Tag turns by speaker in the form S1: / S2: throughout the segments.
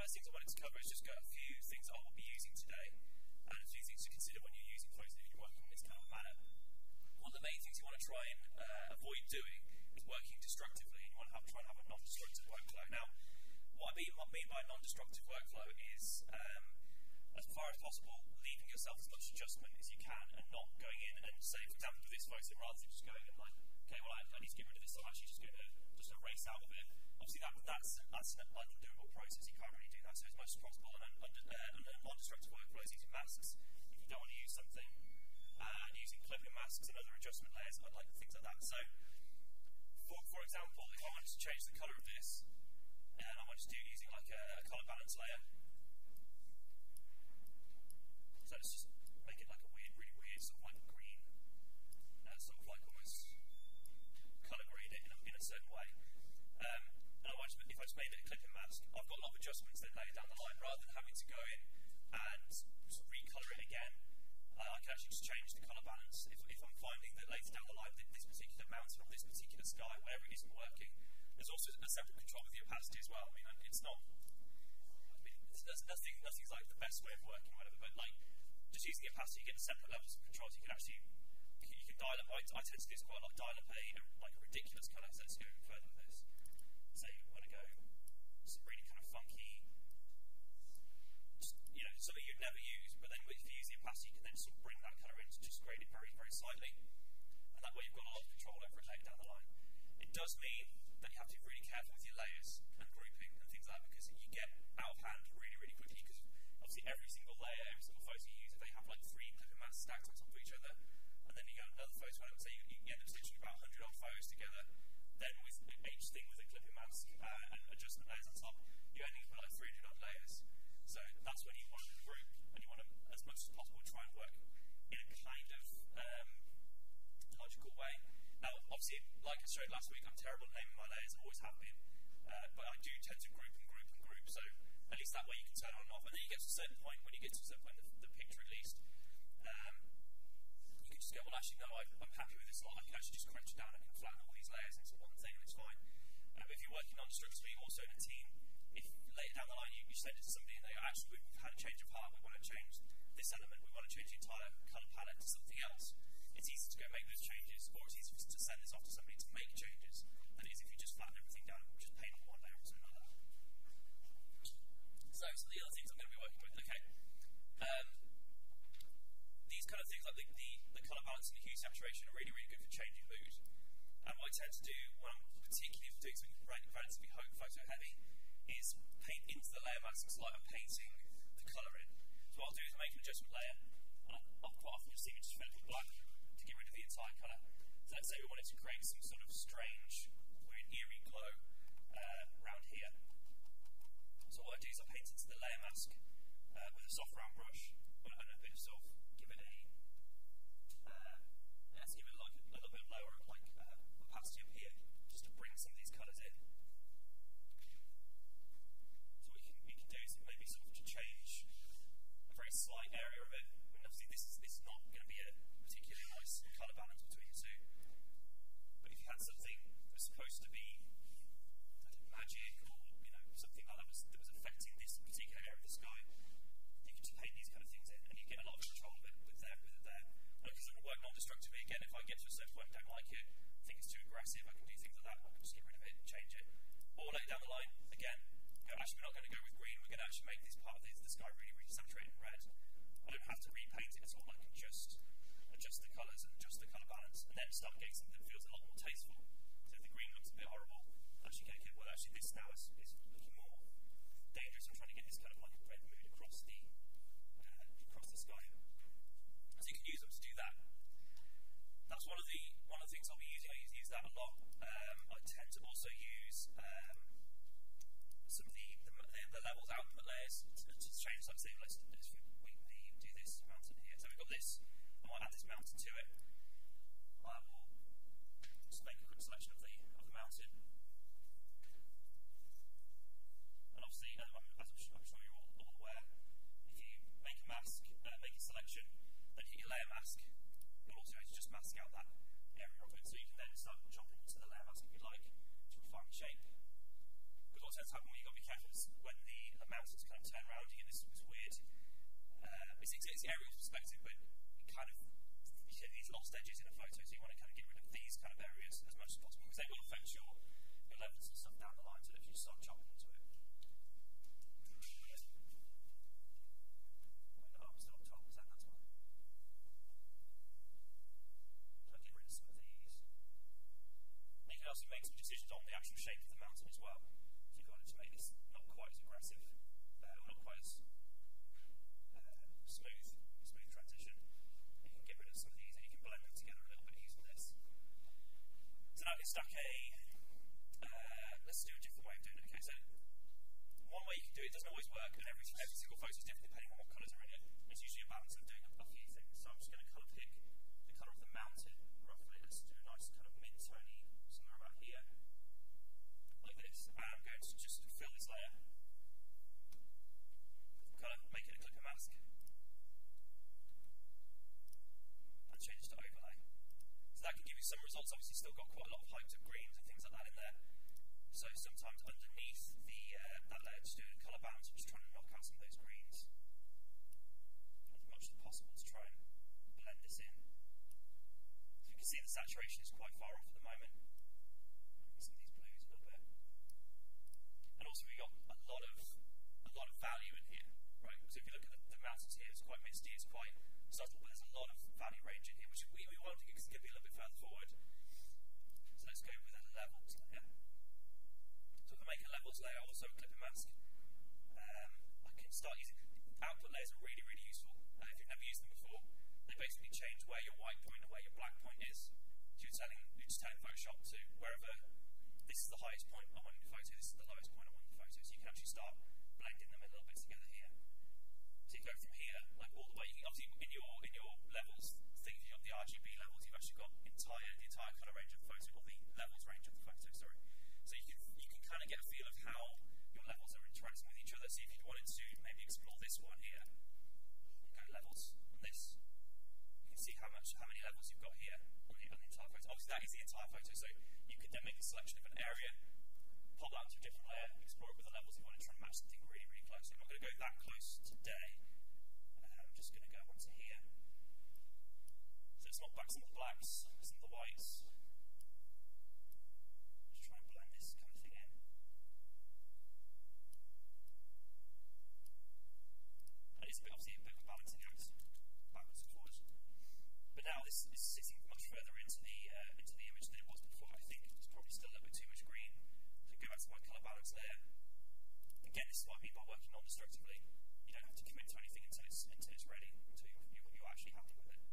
S1: first things I wanted to cover is just a few things I will be using today, and a few things to consider when you're using Photo if you're working in this kind of manner. One of the main things you want to try and avoid doing is working destructively, and you want to try and have a non-destructive workflow. Now, what I mean by non-destructive workflow is, as far as possible, leaving yourself as much adjustment as you can and not going in and, say, for example, with this photo, rather than just going and like, okay, well, I need to get rid of this, so I'm actually just going to just erase out of it. Obviously, that's an undoable process. You can't really do that. So as much as possible, and non-destructive workflow is using masks. If you don't want to use something, and using clipping masks and other adjustment layers, I'd like things like that. So, for example, if I wanted to change the color of this, and I wanted to do it using like a color balance layer, so let's just make it like a really weird sort of like green, sort of like almost color grade it in a certain way. And if I just made it a clipping mask, I've got a lot of adjustments then later down the line. Rather than having to go in and sort of recolour it again, I can actually just change the colour balance. If I'm finding that later down the line that this particular mountain or this particular sky, whatever it isn't working, there's also a separate control with the opacity as well. I mean, it's not. I mean, nothing's like the best way of working or whatever, but like just using the opacity, you get separate levels of controls. You can actually dial up. I tend to do this quite a lot. Dial up a ridiculous colour. So let's go further with this. Say you want to go some really kind of funky, something you'd never use, but then if you use the opacity, you can then sort of bring that colour in to just grade it very, very slightly, and that way you've got a lot of control over it later down the line. It does mean that you have to be really careful with your layers and grouping and things like that, because you get out of hand really, really quickly, because obviously every single layer, every single photo you use, if they have like 3 clipping masks stacked on top of each other, and then you go another photo, and say you end up stitching about 100 odd photos together, then with each thing with a clipping mask and adjustment layers on top, you're ending up with like 300 odd layers. So that's when you want to group, and you want to, as much as possible, try and work in a kind of logical way. Now, obviously, like I showed last week, I'm terrible at naming my layers, always have been, but I do tend to group and group and group, so at least that way you can turn on and off. And then you get to a certain point, when you get to a certain point, the picture at least, you can just go, well, actually, no, I'm happy with this lot. I can actually just crunch it down and I can flatten all these layers into one thing, and it's fine. But if you're working non-destructively, also in a team, if later down the line you send it to somebody and they go, actually, we've had a change of heart, we want to change this element, we want to change the entire colour palette to something else, it's easy to go make those changes, or it's easy to send this off to somebody to make changes than it is if you just flatten everything down and just paint on one layer to another. So the other things I'm going to be working with, okay. These kind of things like the colour balance and the hue saturation are really, really good for changing mood. And what I tend to do when I'm particularly doing something relatively photo heavy is paint into the layer masks like I'm painting the colour in. So what I'll do is make an adjustment layer, and I'll quite often just even just fill it with black to get rid of the entire colour. So let's say we wanted to create some sort of strange, weird, eerie glow around here. So what I do is I paint into the layer mask with a soft round brush, and a bit of sort of give it let's give it like a little bit lower opacity up here, just to bring some of these colours in. So what we can do is maybe sort of to change a very slight area of it. I mean, obviously this is not going to be a particularly nice colour balance between the two. But if you had something that's supposed to be magic, or something like that was affecting this particular area of the sky, you can just paint these kind of things in, and you get a lot of control of it with it there. And because it will work non-destructively, again, if I get to a certain point and don't like it, think it's too aggressive, I can do things like that. I can just get rid of it, change it. Or later down the line, again, actually we're not going to go with green, we're going to actually make this part of the sky really, really saturated in red. I don't have to repaint it at all, I can just adjust the colours and adjust the colour balance, and then start getting something that feels a lot more tasteful. So if the green looks a bit horrible, actually get well, actually this now is looking more dangerous. I'm trying to get this kind of like red mood across the sky. So you can use them to do that. That's one of the things I'll be using. I use that a lot. I tend to also use some of the levels output layers to change. So say let's do this mountain here. So we've got this. I might add this mountain to it. I will just make a quick selection of the mountain. And obviously, as I'm sure you're all aware, if you make a mask, make a selection, then hit your layer mask, you'll also just mask out that area of it. So you can then start chopping into the layer mask if you like to refine the shape. Because what tends to happen when you've got to be careful is when the mountain mountains kind of turn around, you get this weird, it's aerial perspective, but it kind of, you get these lost edges in a photo, so you want to kind of get rid of these kind of areas as much as possible, because they will affect your levels and stuff down the line, so if you start chopping into it. Still on 12%, that's fine. So I get rid of some of these. And you can also make some decisions on the actual shape of the mountain as well. If you wanted to make this not quite as aggressive, or not quite as smooth transition, you can get rid of some of these and you can blend them together a little bit using this. So now I can stack let's do a different way of doing it. Okay, so one way you can do it doesn't always work, and every single photo is different depending on what colours are in it. It's usually a balance of doing a few things. So I'm just going to colour pick the colour of the mountain roughly. Let's do a nice kind of mid-tony somewhere about here, like this. And I'm going to just fill this layer, colour, make it a clipper mask, and change it to overlay. So that can give you some results. Obviously, still got quite a lot of hypes of greens and things like that in there. So sometimes underneath that layer, just doing a colour balance, I'm just trying to knock out some of those greens as much as possible to try and blend this in. So you can see the saturation is quite far off at the moment. Some of these blues a little bit. And also we've got a lot of value in here, right? So if you look at the mountains here, it's quite misty, it's quite subtle, but there's a lot of value range in here, which we want to get a little bit further forward. So let's go with a levels layer. So if I make a levels layer, also a clipper mask, I can start using output layers are really, really useful. If you've never used them before, they basically change where your white point and where your black point is. So you're just telling Photoshop to wherever this is the highest point I want in the photo, this is the lowest point I want in the photo. So you can actually start blending them a little bit together here. So you go from here, like all the way. You can, obviously, in your levels thing, you've got the RGB levels. You've actually got the entire colour range of the photo, or the levels range of the photo. Sorry. So you can kind of get a feel of how your levels are interacting with each other. So if you wanted to maybe explore this one here, go levels on this. You can see how many levels you've got here on the entire photo. Obviously, that is the entire photo. So you could then make a selection of an area, pop that into a different layer, explore it with the levels if you want to try and match something really, really closely. I'm not going to go that close today. I'm just going to go onto here. So it's not back some of the blacks, some of the whites. Just try and blend this kind of thing in. And it's obviously a bit of a balancing act, backwards and forwards. But now this is sitting much further into the image than it was before. I think it's probably still a little bit too much green. So go back to my colour balance layer. Again, this is what I mean by working non-destructively. You don't have to commit to anything until it's ready, until you're actually happy with it.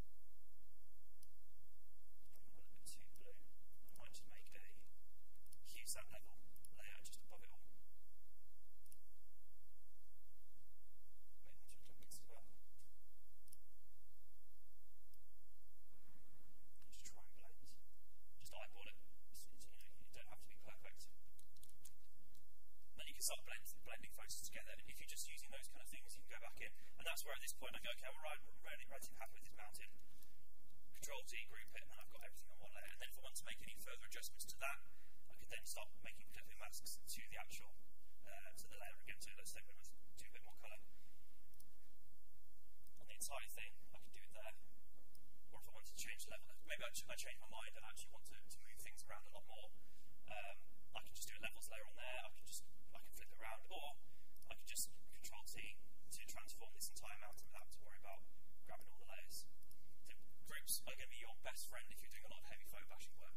S1: A little bit too blue. I might just make a hue sat level layer just above it all. Maybe just jump into that. Just try and blend. Just eyeball it. You don't have to be perfect. Then you can start blending photos together. If you're just using those kind of things, you can go back in. And that's where at this point I go, okay, I'm relatively happy with this mountain. Control T, group it, and then I've got everything on one layer. And then if I want to make any further adjustments to that, I could then start making clipping masks to the actual, to the layer again. So let's say we want to do a bit more colour on the entire thing, I could do it there. Or if I wanted to change the level, maybe I change my mind and I actually want to move things around a lot more. I can just do a levels layer on there. I can flip it around, or I can just Control T to transform this entire mountain without having to worry about grabbing all the layers. So groups are going to be your best friend if you're doing a lot of heavy photobashing work.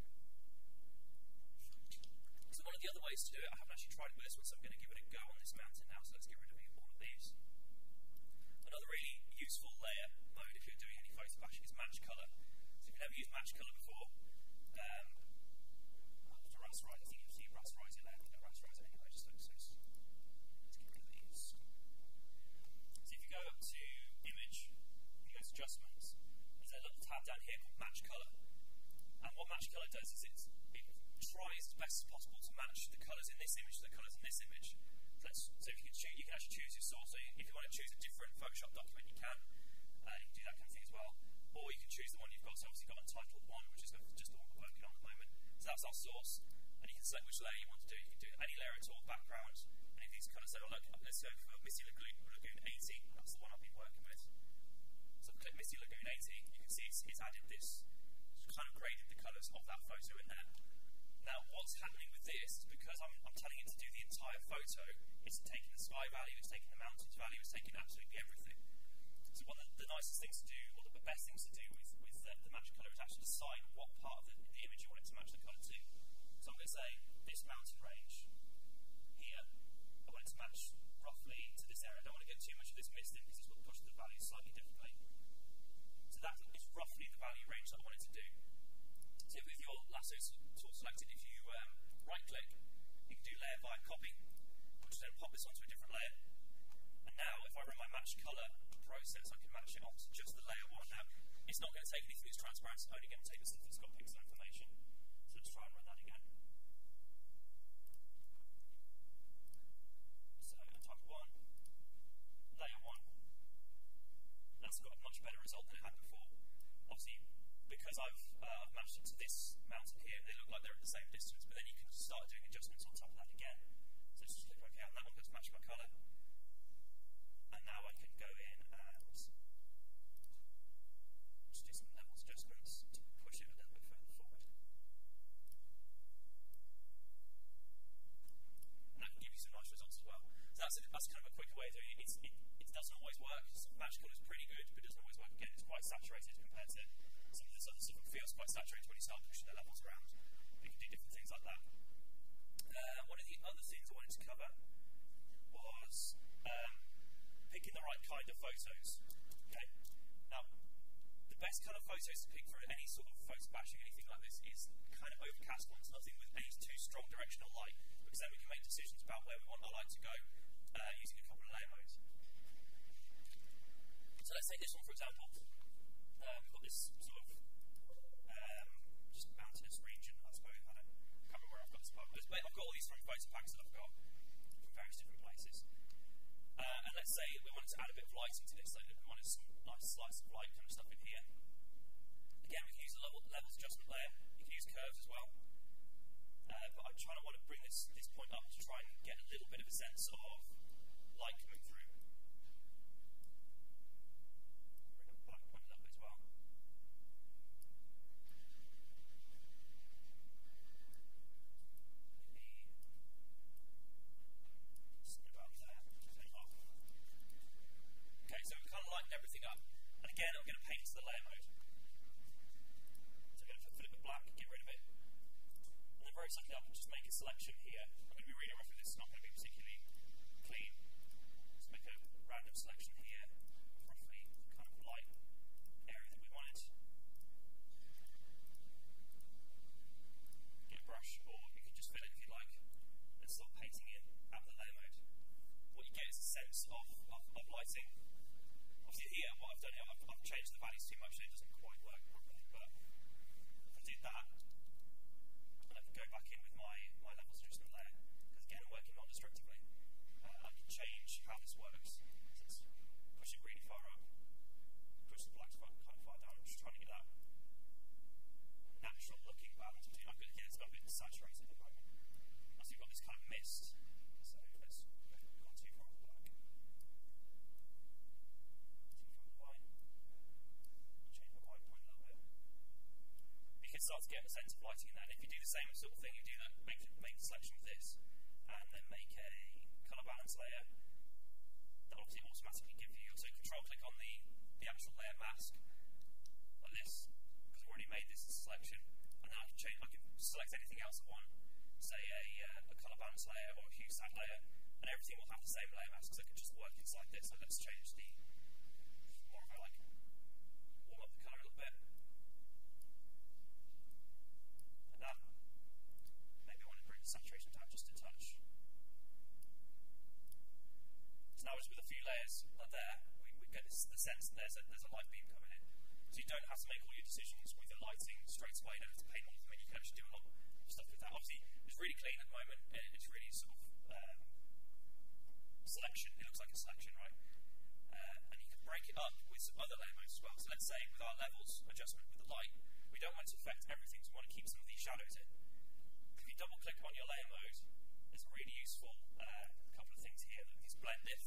S1: So one of the other ways to do it, I haven't actually tried it with this one, so I'm going to give it a go on this mountain now. So let's get rid of all of these. Another really useful layer mode if you're doing any photobashing is match colour. So if you've never used match colour before, I'll have to rasterize. I think you see rasterize it there. I'm going to rasterize it anyway, just so it's. Let's get rid of these. So if you go up to image, and you go to adjustments, there's a little tab down here called match colour. And what match colour does is it tries as best as possible to match the colours in this image to the colours in this image. So if you can actually choose your source. So if you want to choose a different Photoshop document, you can. You can do that kind of thing as well. Or you can choose the one you've got. So obviously you've got Untitled 1, which is just the one we're working on at the moment. So that's our source. And you can select which layer you want to do. You can do any layer at all, background, any of these kind of. So look, let's So for Misty Lagoon 80, that's the one I've been working with. So I've clicked Misty Lagoon 80, you can see it's added this, kind of graded the colours of that photo in there. Now what's happening with this is because I'm telling it to do the entire photo, it's taking the sky value, it's taking the mountains value, it's taking absolutely everything. So one of the nicest things to do, or the best things to do with the match colour is actually decide what part of the image you want it to match the colour to. So I'm going to say this mountain range here, I want it to match roughly to this area. I don't want to get too much of this mist in because this will push the value slightly differently. So that is roughly the value range that I want it to do. So with your lasso tool selected, if you right click, you can do layer by copy, which then pop this onto a different layer. And now if I run my match colour process, I can match it onto just the layer one. Now it's not going to take anything that's transparent, it's only going to take the stuff that's got pixel information. So let's try and run that again. So type 1, layer 1. That's got a much better result than it had before. Obviously, because I've matched it to this mountain here, they look like they're at the same distance, but then you can start doing adjustments on top of that again. So just click OK on that one, let's match my colour. And now I can go in and just do some levels adjustments to push it a little bit further forward. And that can give you some nice results as well. So that's kind of a quicker way of doing it. It doesn't always work. Match colour is pretty good, but it doesn't always work. Again, it's quite saturated compared to some of this other stuff. It feels quite saturated when you start pushing the levels around. You can do different things like that. One of the other things I wanted to cover was picking the right kind of photos. Okay. Now, the best kind of photos to pick for any sort of photo bashing, anything like this, is kind of overcast ones, nothing with any too strong directional light, because then we can make decisions about where we want our light to go using a couple of layer modes. So let's take this one for example. We've got this sort of just mountainous region, I suppose. I can't remember where I've got this part. I've got all these from photo packs that I've got from various different places. And let's say we wanted to add a bit of lighting to this, so we wanted some nice slice of light kind of stuff in here. Again, we can use a levels adjustment layer. You can use curves as well. But I kind of want to bring this point up to try and get a little bit of a sense of light coming through. Bring the black point up as well. Maybe something about there. Okay, so we've kind of lightened everything up. And again, I'm going to paint to the layer mode. So I'm going to flip it black, get rid of it. And then very simply, I'll just make a selection here. I'm going to be really rough with this, it's not going to be particularly clean. Just make a random selection here, roughly kind of light area that we wanted. Get a brush, or you can just fill it if you like, and start painting in out of the layer mode. What you get is a sense of lighting. Obviously here, what I've done here, I've changed the values too much, so it doesn't quite work properly, but if I did that, and I can go back in with my levels adjustment layer, because again, I'm working non-destructively, I can change how this works. So let's push it really far up, push the blacks kind of far down. I'm just trying to get that natural looking balance between, again, it's got a bit saturated at the moment. So you've got this kind of mist, so let's go too far on the black. You can start to get a sense of lighting in that. And if you do the same sort of thing, you do that, make the selection with this, and then make a colour balance layer, that obviously automatically give you, so control click on the actual layer mask, like this, because I've already made this as a selection, and then I can select anything else I want, say a colour balance layer or a hue sat layer, and everything will have the same layer mask, so I can just work inside this. So let's change the, more of a like, warm up the colour a little bit. That. Maybe I want to bring the saturation down just a touch. So now just with a few layers like there, we get the sense that there's a light beam coming in. So you don't have to make all your decisions with the lighting straight away. You don't have to paint all of them in. You can actually do a lot of stuff with that. Obviously, it's really clean at the moment. It's really sort of selection. It looks like a selection, right? And you can break it up with some other layer modes as well. So let's say with our levels adjustment with the light, we don't want it to affect everything, so we want to keep some of these shadows in. If you double click on your layer mode, there's a really useful couple of things here. There's blend if.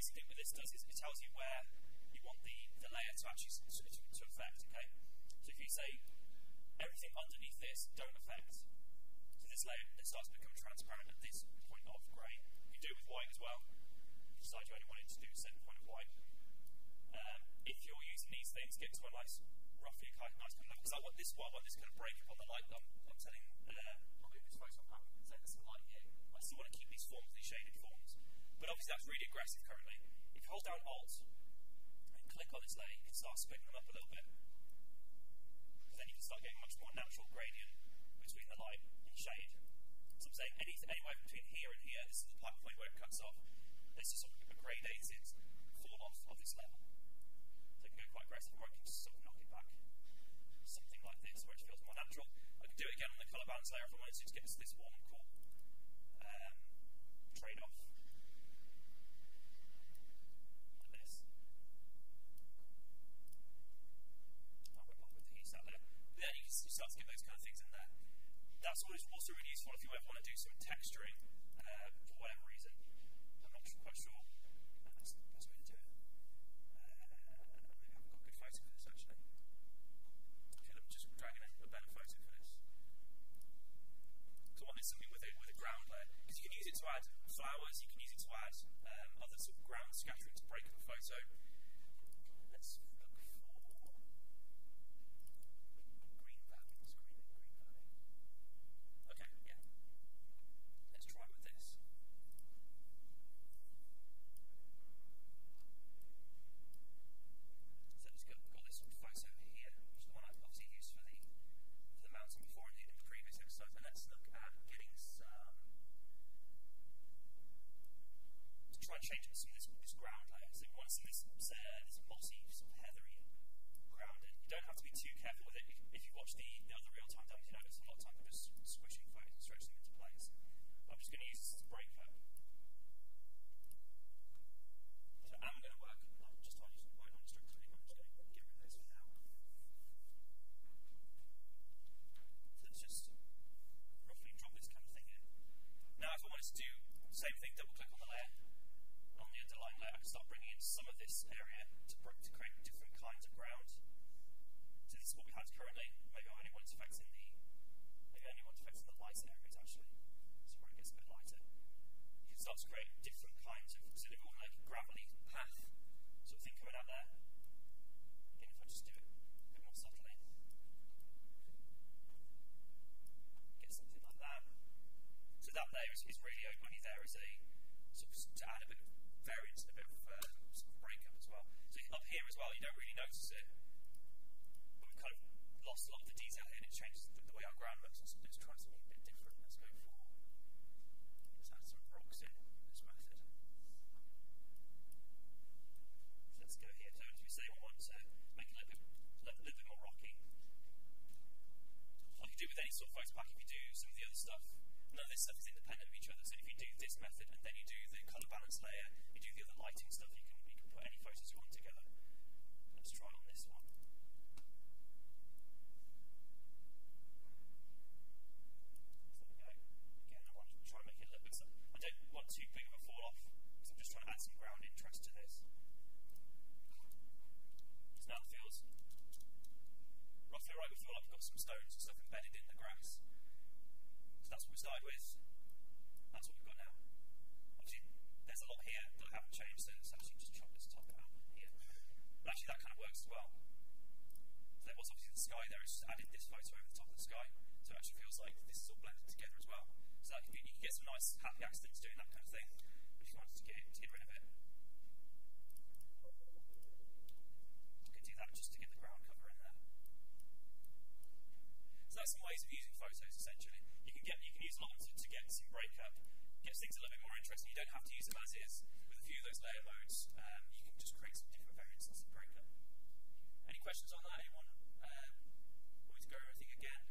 S1: basically what this does is it tells you where you want the layer to actually to affect, okay? So if you say everything underneath this don't affect, so this layer starts to become transparent at this point of grey. You can do it with white as well. Decide you only want it to do a certain point of white. If you're using these things, get to a nice, roughly nice kind of level. Because I want this kind of break up on the light that I'm setting. I'll move this photo up. So there's some light here. I still want to keep these forms, these shaded forms. But obviously that's really aggressive currently. If you hold down Alt and click on this layer, you can start splitting them up a little bit. Then you can start getting a much more natural gradient between the light and shade. So I'm saying anywhere between here and here, this is the point where it cuts off. This is sort of a gradated fall off of this level. So it can go quite aggressive, or I can just sort of knock it back. Something like this, where it feels more natural. I can do it again on the colour balance layer if I wanted to get to this warm and cool trade-off. Like this. I'll whip off with the heat set there. But then you can start to get those kind of things in there. That's also really useful if you ever want to do some texturing for whatever reason. I'm not quite sure that's the best way to do it. Maybe I haven't got a good photo for this actually. I feel I'm just dragging a better photo for this. So I wanted something with a ground layer. Because you can use it to add flowers, you can use it to add other sort of ground scattering to break up a photo. Let's look for green valley. Okay, yeah. Let's try with this. So let's got this photo here, which is the one I've obviously used for the mountain before in the previous episode. And let's look at getting some. To try and change some of this ground layer. So we want some of this mossy, sort of heathery ground in. You don't have to be too careful with it. If you watch the other real-time demos, you notice a lot of time I'm just squishing photos and stretching them into place. But I'm just going to use this as a break up. So I'm going to work. I'll just use white non-destructively. I'm just going to get rid of those for now. So let's just roughly drop this kind of thing in. Now if I wanted to do the same thing, double click on the layer, on the underlying layer, I can start bringing in some of this area to create different kinds of ground. So this is what we have currently. Maybe I only want to affect in the lighter areas actually. So where it gets a bit lighter. You can start to create different kinds of, so if you want like a gravelly path sort of thing coming out there. Again, if I just do it a bit more subtly. Get something like that. So that there is really only there as a sort of to add a bit of variance and a bit of sort of breakup as well. So up here as well, you don't really notice it. But we've kind of lost a lot of the detail here and it changes the way our ground looks. So let's try something a bit different. Let's add some rocks in this method. So let's go here. So as we say, we want to make it a little bit more rocky. Like you do with any sort of photo pack, if you do some of the other stuff, none of this stuff is independent of each other. So if you do this method and then you do the colour balance layer, you do the other lighting stuff, you can put any photos you want together. Let's try on this one. So there we go. Again, I want to try and make it a little bit. I don't want too big of a fall off, because I'm just trying to add some ground interest to this. So now it feels roughly right. We feel like we've got some stones and stuff embedded in the grass. So that's what we started with. That's what we've got now. Obviously, there's a lot here that I haven't changed, so let's actually just chop this top out here. But actually, that kind of works as well. So there was obviously the sky there. I just added this photo over the top of the sky, so it actually feels like this is all blended together as well. So that can be, you can get some nice happy accidents doing that kind of thing if you wanted to get rid of it. You could do that just to get the ground cover in there. So that's some ways of using photos essentially. You can use a lot of them to get some breakup, get things a little bit more interesting. You don't have to use them as is. With a few of those layer modes, you can just create some different variances of breakup. Any questions on that? Anyone want me to go over everything again?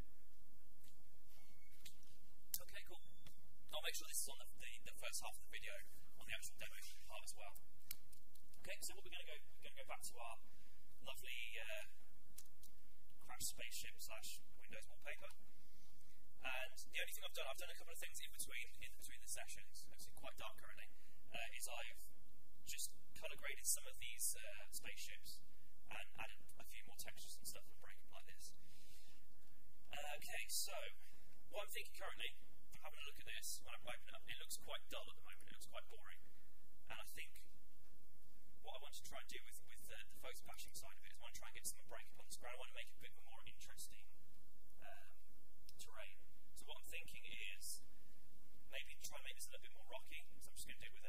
S1: Okay, cool. I'll make sure this is on the first half of the video on the actual demo part as well. Okay, so what we're going to go back to our lovely Crash Spaceship / Windows wallpaper. And the only thing I've done a couple of things in between the sessions. It's quite dark currently. Is I've just colour graded some of these spaceships and added a few more textures and stuff and break them like this. Okay, so what I'm thinking currently, I'm having a look at this, when I open it up, it looks quite dull at the moment, it looks quite boring. And I think what I want to try and do with the photobashing side of it is I want to try and get some break up on this ground. I want to make it a bit of a more interesting terrain. So what I'm thinking is maybe try and make this a little bit more rocky. So I'm just going to do it with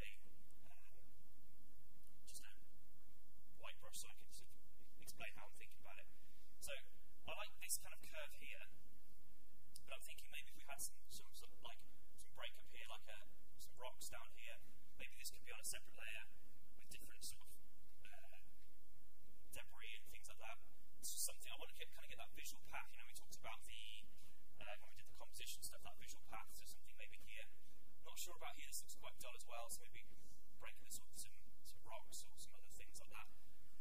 S1: just a white brush so I can sort of explain how I'm thinking about it. So I like this kind of curve here, but I'm thinking maybe if we had some sort of like some break up here, like some rocks down here, maybe this could be on a separate layer with different sort of debris and things like that. It's just something I want to kind of get that visual path. You know, we talked about when we did the composition stuff, that visual path. So something maybe here. I'm not sure about here. This looks quite dull as well. So maybe breaking this up with some rocks or some other things like that.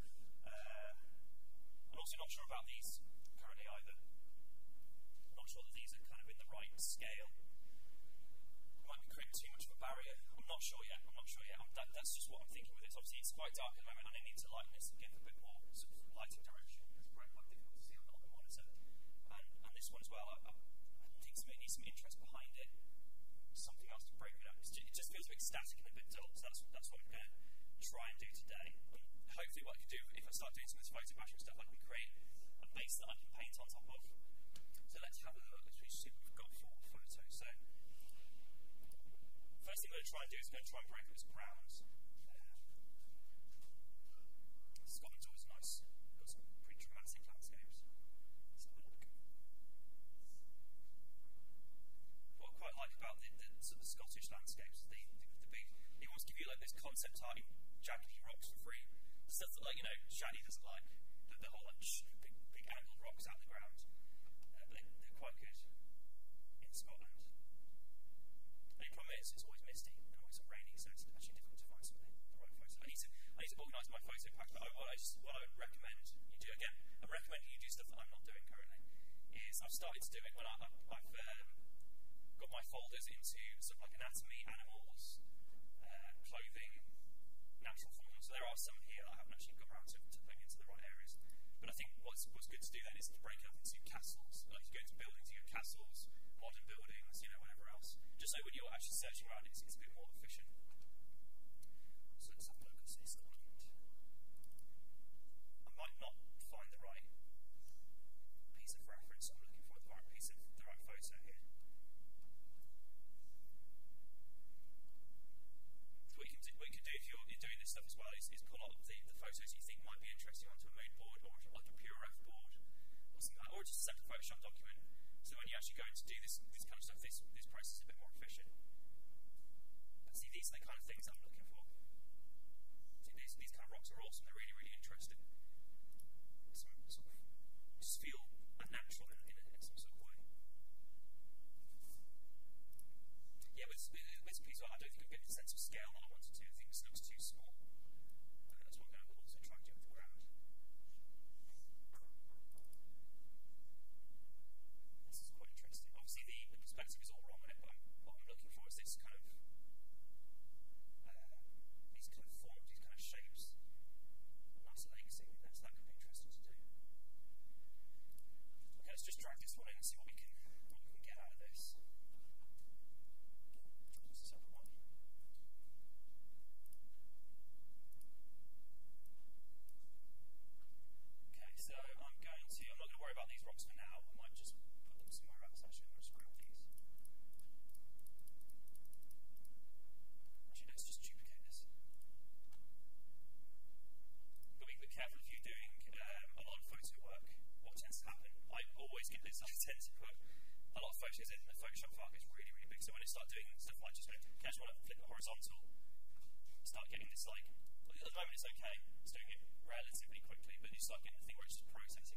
S1: I'm also not sure about these currently either. I'm not sure that these are kind of in the right scale. Might be creating too much of a barrier. I'm not sure yet. That's just what I'm thinking with this. Obviously, it's quite dark at the moment, and I need to lighten this and give a bit more sort of lighting direction. It's very quite difficult to see on the monitor. And this one as well, I think it needs some interest behind it. Something else to break it up. It just feels a bit static and a bit dull, so that's what I'm going to try and do today. And hopefully what I can do, if I start doing some of this photobashing stuff, I can create a base that I can paint on top of. So let's have a look. Let's see what we've got for photos. So first thing I'm going to try and do is going to try and break up this grounds. Scotland's always nice. Got some pretty dramatic landscapes. Let's have a look. What I quite like about the sort of Scottish landscapes, the big, it wants to give you like this concept art, jaggedy rocks for free. Stuff that, like, you know, Shaddy doesn't like. The whole like big angled rocks out the ground. But they're quite good in Scotland. The only problem is it's always misty and always rainy, so it's actually difficult to find something the right photo. I need to organise my photo pack, but what I would recommend you do, again, I'm recommending you do stuff that I'm not doing currently, is I've started to do it when I've got my folders into sort of like anatomy, animals, clothing, natural forms. So there are some here that I haven't actually got around to putting into the right areas. But I think what's good to do then is to break it up into castles. Like you go into buildings, you go castles, modern buildings, you know, whatever else. Just so when you're actually searching around, it's a bit more efficient. So let's have a look at this document. I might not find the right piece of reference I'm looking for, the right photo here. So what you can do if you're doing this stuff as well is pull out the photos you think might be interesting onto a mood board or like a PureRef board or something like that, or just a separate Photoshop document. So when you actually go to do this kind of stuff, this process is a bit more efficient. But see, these are the kind of things I'm looking for. See, these kind of rocks are awesome. They're really, really interesting. Some sort of just feel unnatural in some sort of way. Yeah, with this piece, I don't think I'm getting the sense of scale that I wanted to. I think this looks too small. That's what I'm going to also try and do with the ground. This is quite interesting. Obviously, the perspective is all wrong on it, but what I'm looking for is this kind of these kind of forms, these kind of shapes. Nice lake scene. That could be interesting to do. Okay, let's just drag this one in and see what we can get out of this. Just a separate one. Okay, so I'm not going to worry about these rocks for now. I might just put them somewhere else. Actually, I'm going to just grab these. Actually, let's just duplicate this. But be a bit careful if you're doing a lot of photo work. What tends to happen, I always get this, I tend to put a lot of photos in, the Photoshop file gets really, really big. So when I start doing stuff like just going, okay, I just want to flip it horizontal, start getting this like, at the moment it's okay, it's doing it relatively quickly, but you start getting the thing where it's just processing.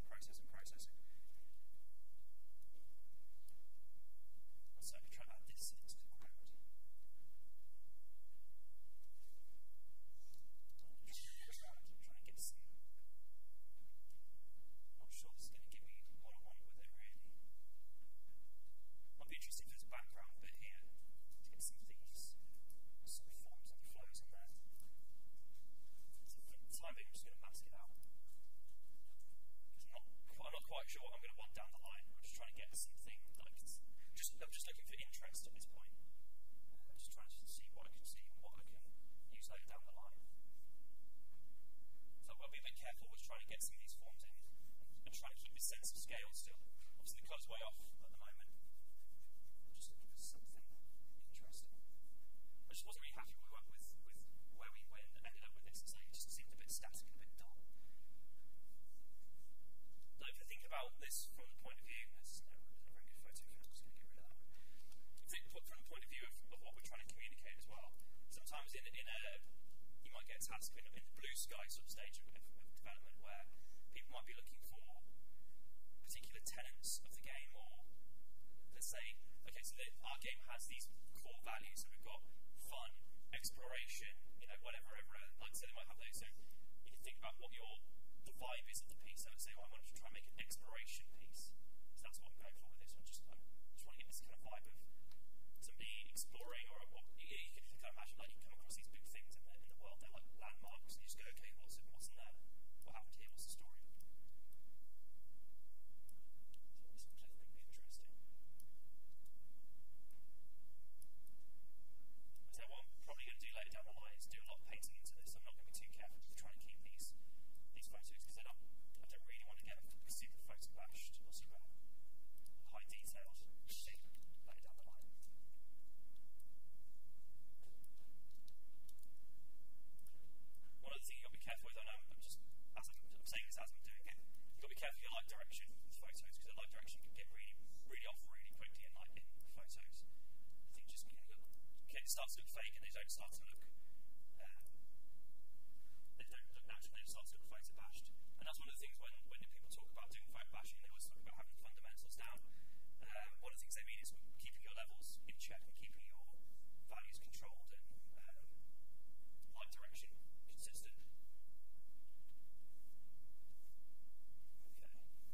S1: So I'm trying to add this into the ground. Trying to get some. Not sure this is going to give me what I want with it really. Might be interesting if there's a background bit here to get some of these sort of forms and flows in there. sort of stage of development where people might be looking for particular tenets of the game, or let's say, okay, so our game has these core values, so we've got fun, exploration, whatever, like I said, they might have those. So you can think about what the vibe is of the piece. So let's say, I wanted to try and make an exploration piece. So that's what I'm going for with this one. I just want to get this kind of vibe of somebody exploring, or you can kind of imagine, like, you come across these big things in the world, they're like landmarks, and you just go, okay, what's in there? What happened here? What's the story? So this will definitely be interesting. So what I'm probably going to do later down the line is do a lot of painting into this. I'm not going to be too careful to try and keep these photos, because I don't really want to get them super photobashed or super high detailed thing later down the line. One other thing you've got to be careful with, and I'm saying this as I'm doing it, you've got to be careful with your light direction with photos, because the light direction can get really, really off really quickly in photos. I think just it starts to look fake, and they don't start to look naturally. They start to look photobashed, and that's one of the things when people talk about doing photobashing, they always talk about having the fundamentals down. One of the things they mean is keeping your levels in check and keeping your values controlled and light direction consistent. Okay.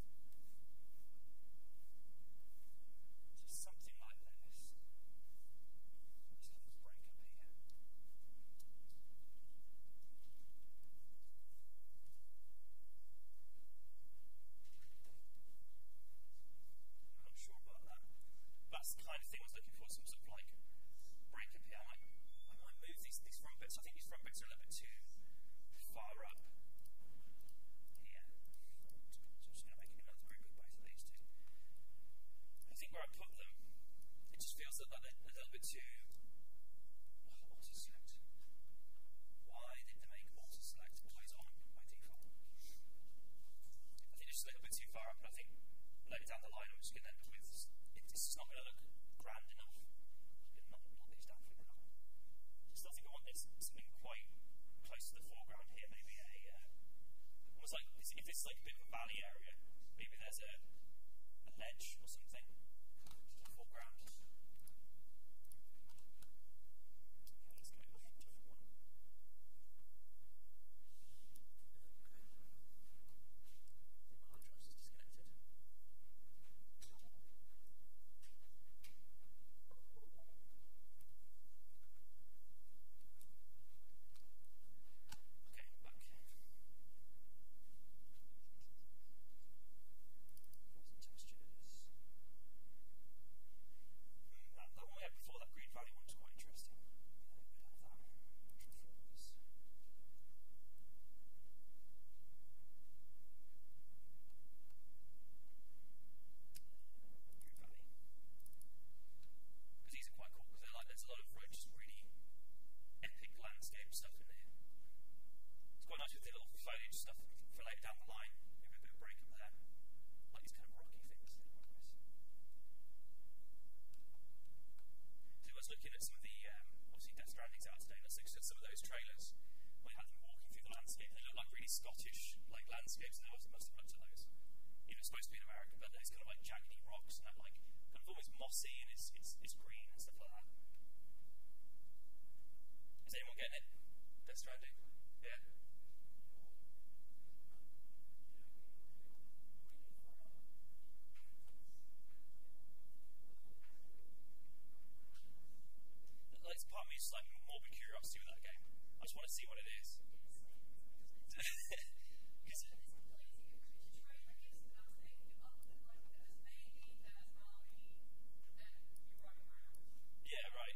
S1: So something like this. Let's have this break up here. I'm not sure about that. That's the kind of thing I was looking for, some sort of like break up here. I might move these front bits. I think these front bits are a little bit too far up here. So I'm just going to make another group of both of these two. I think where I put them, it just feels like they're a little bit too auto-select. Why did they make auto-select always on by default? I think it's just a little bit too far up, and I think later down the line I'm just going to end up with it's just not going to look grand enough. Not these down for now. I still think I want this something quite close to the foreground here, maybe almost like if it's like a bit of a valley area, maybe there's a ledge or something to the foreground. Okay, let's go with a different one. My hard drive's just disconnected. Okay, back. Textures. That one we had before, that Green Valley one, was quite interesting. We like that. Controls. Green Valley. Because these are quite cool, because there's a lot of just really epic landscape stuff in there. It's quite nice with the little foliage stuff for later down the line. Maybe a bit of break up there. Like these kind of rocky things. They're quite nice. So I was looking at some of the, obviously Death Stranding's out today, and I was looking at some of those trailers where they had them walking through the landscape. They look like really Scottish landscapes, and I must have looked at those. It's supposed to be in America, but there's kind of like jaggedy rocks and that kind of almost mossy, and it's green and stuff like that. Is anyone getting it? Death Stranding? Yeah. Like, part of me is just like morbid curiosity with that game. I just want to see what it is. Yeah, right.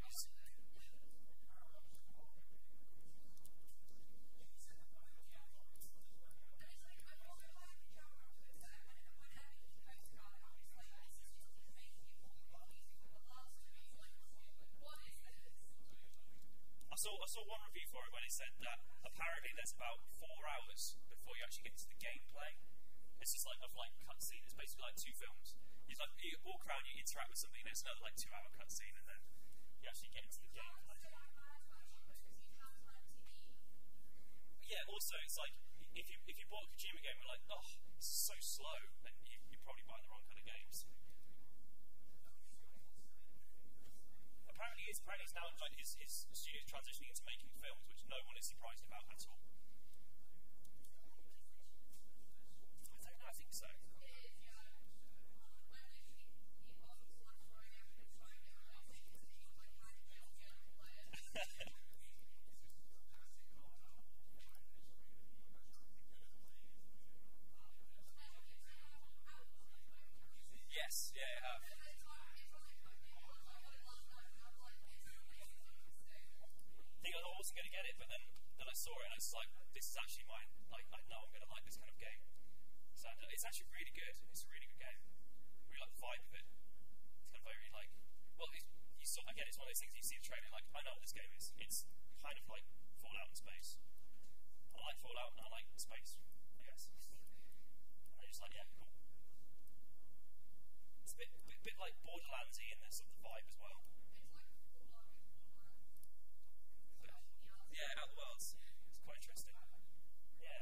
S1: I saw one review for it when it said that apparently there's about 4 hours before you actually get to the gameplay. It's just like cutscene. It's basically like 2 films. You walk around, you interact with something, and it's another 2-hour cutscene, and then you actually get into the gameplay. Yeah. Also, it's like if you bought a Kojima game and like, oh, it's so slow, then you're probably buying the wrong kind of games. Apparently it's now like his studio's transitioning into making films, which no one is surprised about at all. I don't know. I think so. Yes, yeah, I have. I think I wasn't going to get it, but then I saw it and I was like, this is actually mine. Like, I know I'm going to like this kind of game. So it's actually really good. It's a really good game. Really like the vibe of it. It's kind of very like, well, you saw again. It's one of those things you see the trailer like, I know what this game is. It's kind of like Fallout in space. I like Fallout and I like space, I guess. And I'm just like, yeah, cool. It's a bit like Borderlands-y in the sort of the vibe as well. Yeah, Out of the Worlds. It's quite interesting. Yeah,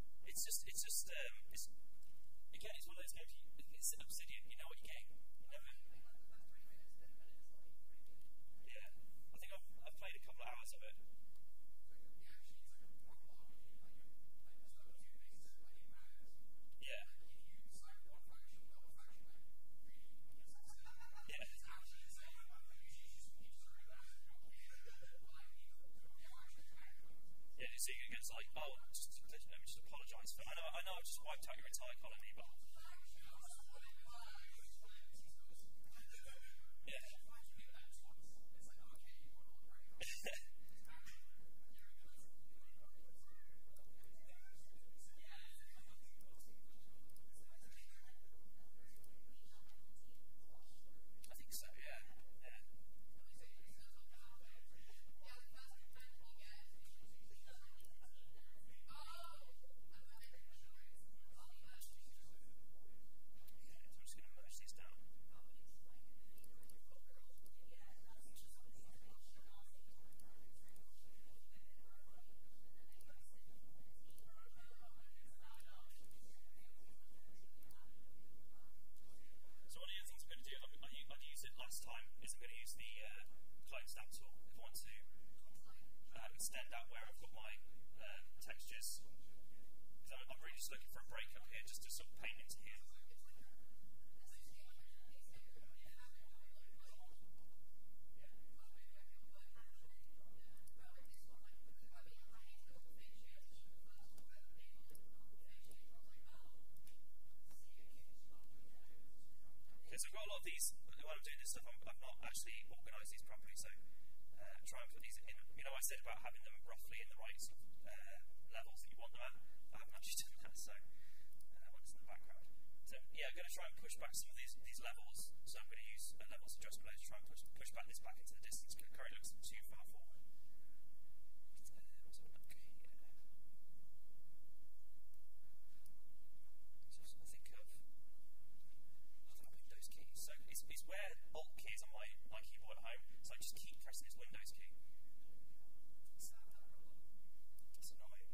S1: it's again, it's one of those games. It's Obsidian. You know what you're getting. You never. Yeah, I think I've played a couple of hours of it. Yeah, yeah. Yeah, so you get like, oh, let me just apologise for. I know, I've just wiped out your entire colony, but yeah, I think so. Yeah, yeah. So I'm just going to merge these down. So one of the other things I'm going to do, I used it last time, is I'm going to use the clone stamp tool if I want to extend out where I've got my textures. Because I'm really just looking for a break up here, just to sort of paint into here. Okay, so I've got a lot of these. When I'm doing this stuff, I've not actually organised these properly, so try and put these in. You know, I said about having them roughly in the right sort of, levels that you want them at. I haven't actually done that, so one's in the background. So yeah, I'm going to try and push back some of these levels. So I'm going to use a levels adjustment to try and push back this back into the distance. It currently looks too far forward. What's it look? Yeah. So I think of Windows key. So it's where Alt key is on my keyboard at home. So I just keep pressing this Windows key. It's annoying.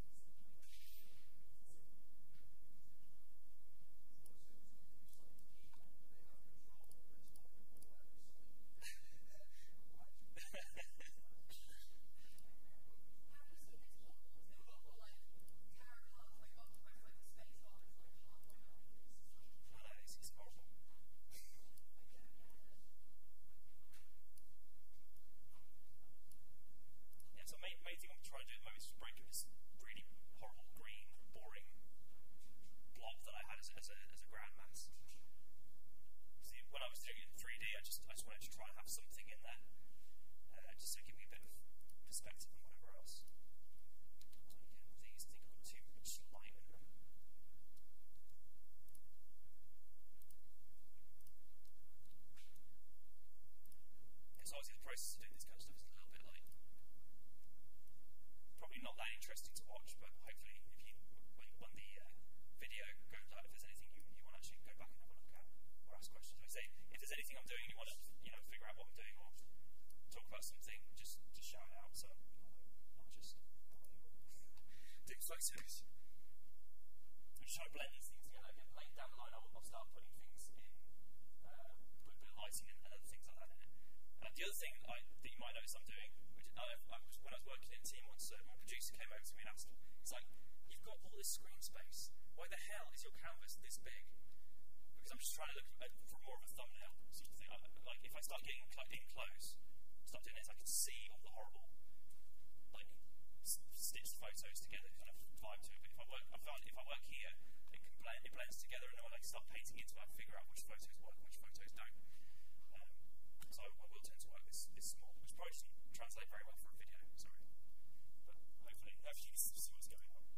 S1: photos. I'm just trying to blend these things together. Again, later down the line, I'll start putting things in, put a bit of lighting and other things like that in it. The other thing that you might notice I'm doing, which when I was working in a team once, my producer came over to me and asked, he's like, you've got all this screen space. Why the hell is your canvas this big? Because I'm just trying to look for more of a thumbnail sort of thing. Like if I start getting in close, start doing this, I can see all the horrible, like stitched photos together kind of vibe to it. But if I work here, it blends together, and then when I start painting into it, I figure out which photos work, which photos don't. So I will tend to work this small, which probably doesn't translate very well for a video. Sorry, but hopefully you can see what's going on.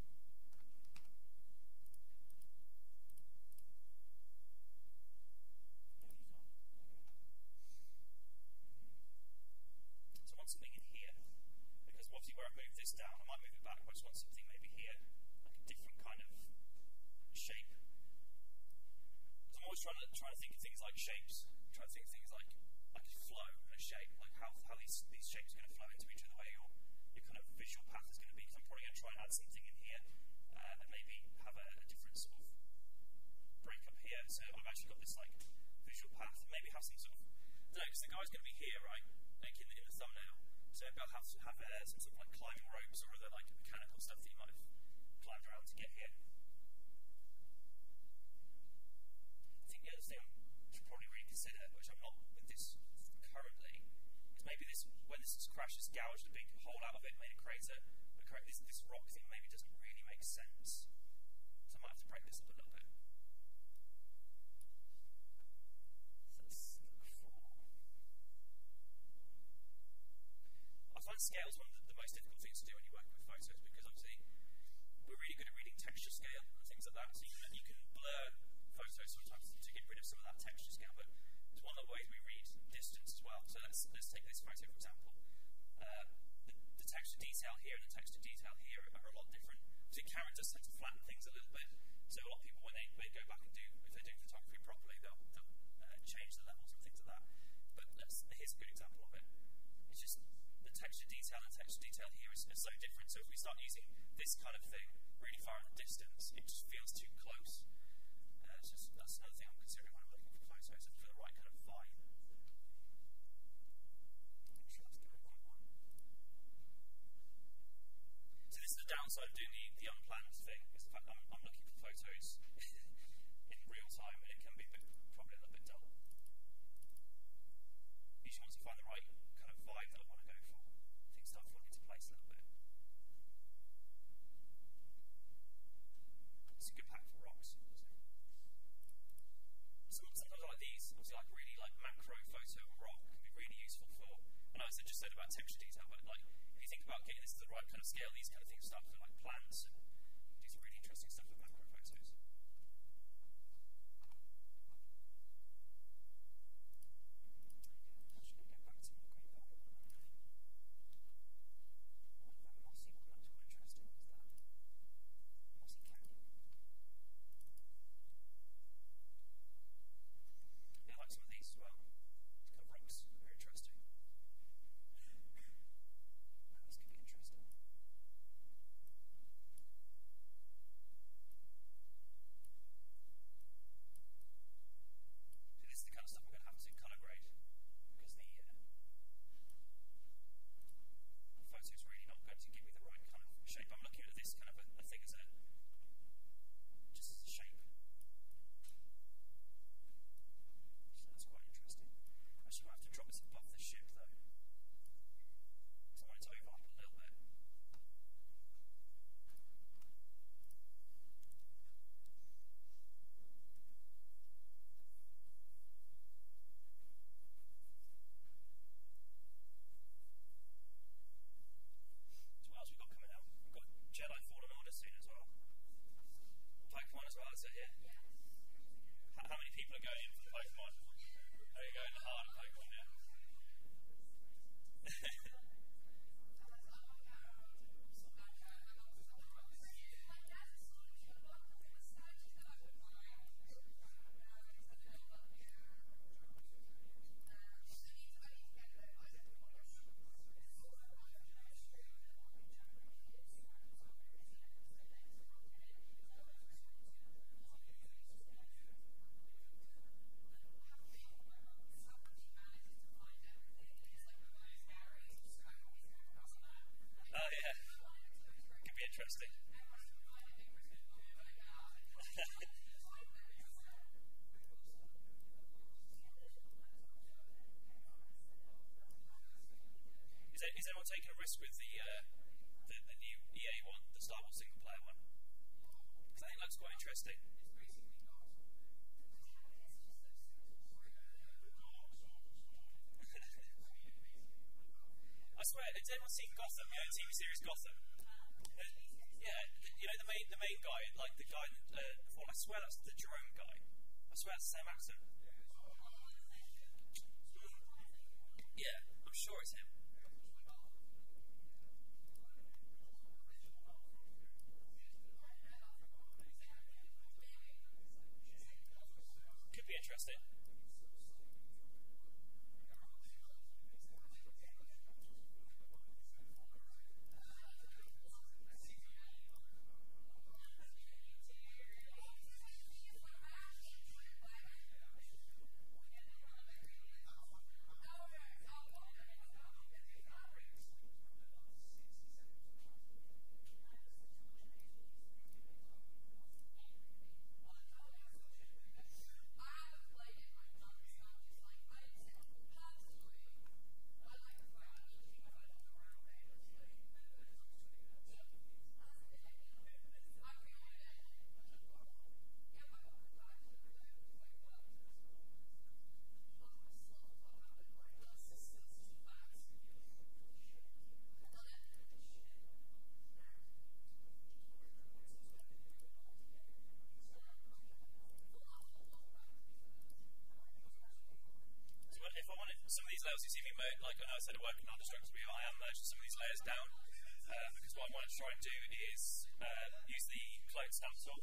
S1: Something in here, because obviously where I move this down, I might move it back, but I just want something maybe here, like a different kind of shape. So I'm always trying to think of things like shapes, trying to think of things like a flow and a shape, like how these shapes are going to flow into each other, where your kind of visual path is going to be. So I'm probably going to try and add something in here, and maybe have a different sort of break up here. So I've actually got this like visual path, and maybe have some sort of, I don't know, because the guy's going to be here, right? Like in the thumbnail, so maybe I'll have some sort of like climbing ropes or other like mechanical stuff that you might have climbed around to get here. I think the other thing I should probably reconsider, which I'm not with this currently, is maybe when this crashes, gouged a big hole out of it, made a crater. This rock thing maybe doesn't really make sense, so I might have to break this up a little bit. I find scale is one of the most difficult things to do when you work with photos, because obviously we're really good at reading texture scale and things like that, so you can blur photos sometimes to get rid of some of that texture scale, but it's one of the ways we read distance as well. So let's take this photo for example. The texture detail here and the texture detail here are a lot different. So camera does tend to flatten things a little bit, so a lot of people when they go back and if they're doing photography properly, they'll change the levels and things like that. But here's a good example of it. It's just the texture detail and texture detail here is so different. So if we start using this kind of thing really far in the distance, it just feels too close. That's another thing I'm considering when I'm looking for photos, for the right kind of vibe. Make sure that's the right one. So this is the downside of doing the unplanned thing, is the fact that I'm looking for photos in real time, and it can be probably a little bit dull. Usually once you find the right kind of vibe that I want to go for, things start falling into place a little bit. It's a good pack for rocks. Sometimes I like these, obviously like really like macro photo rock can be really useful for, I know I just said about texture detail, but like if you think about getting this to the right kind of scale, these kind of things start to feel like plants and do some really interesting stuff with macro photos. Actually, get back to my green value. That mossy one looks quite interesting. What's that? Mossy canyon. Yeah, I like some of these as well. These kind of rocks are very interesting. This could be interesting. interesting. Is anyone taking a risk with the new EA one, the Star Wars single player one? Because I think it looks quite interesting. I swear, has anyone seen Gotham? You know, TV series Gotham. Yeah, you know the main guy, like the guy. Well, I swear that's the Jerome guy. I swear that's the same accent. Yeah, I'm sure it's him. Could be interesting. If I wanted some of these layers, you see me, like I know I said, working on destructible, I am merging some of these layers down because what I want to try and do is use the clone stamp tool.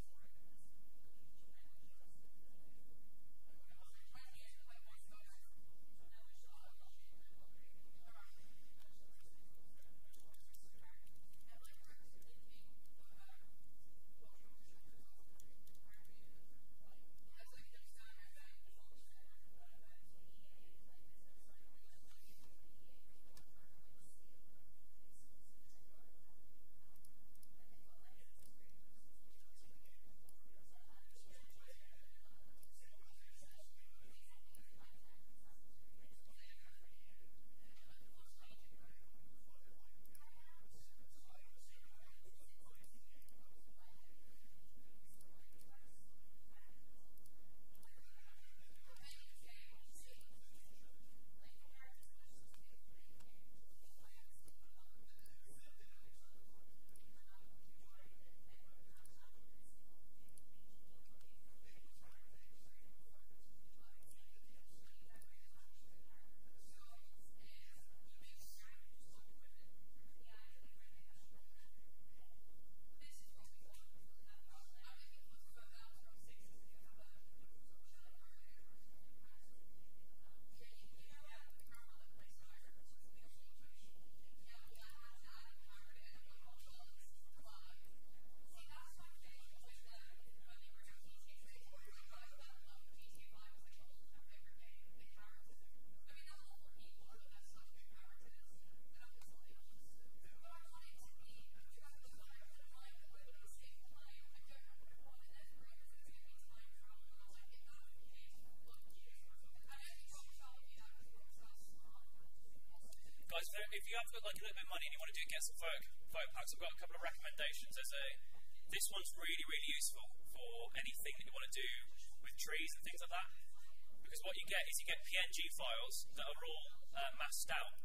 S1: Guys, if you have got like a little bit of money and you want to get some photo packs, I've got a couple of recommendations. This one's really useful for anything that you want to do with trees and things like that. Because what you get is you get PNG files that are all masked out.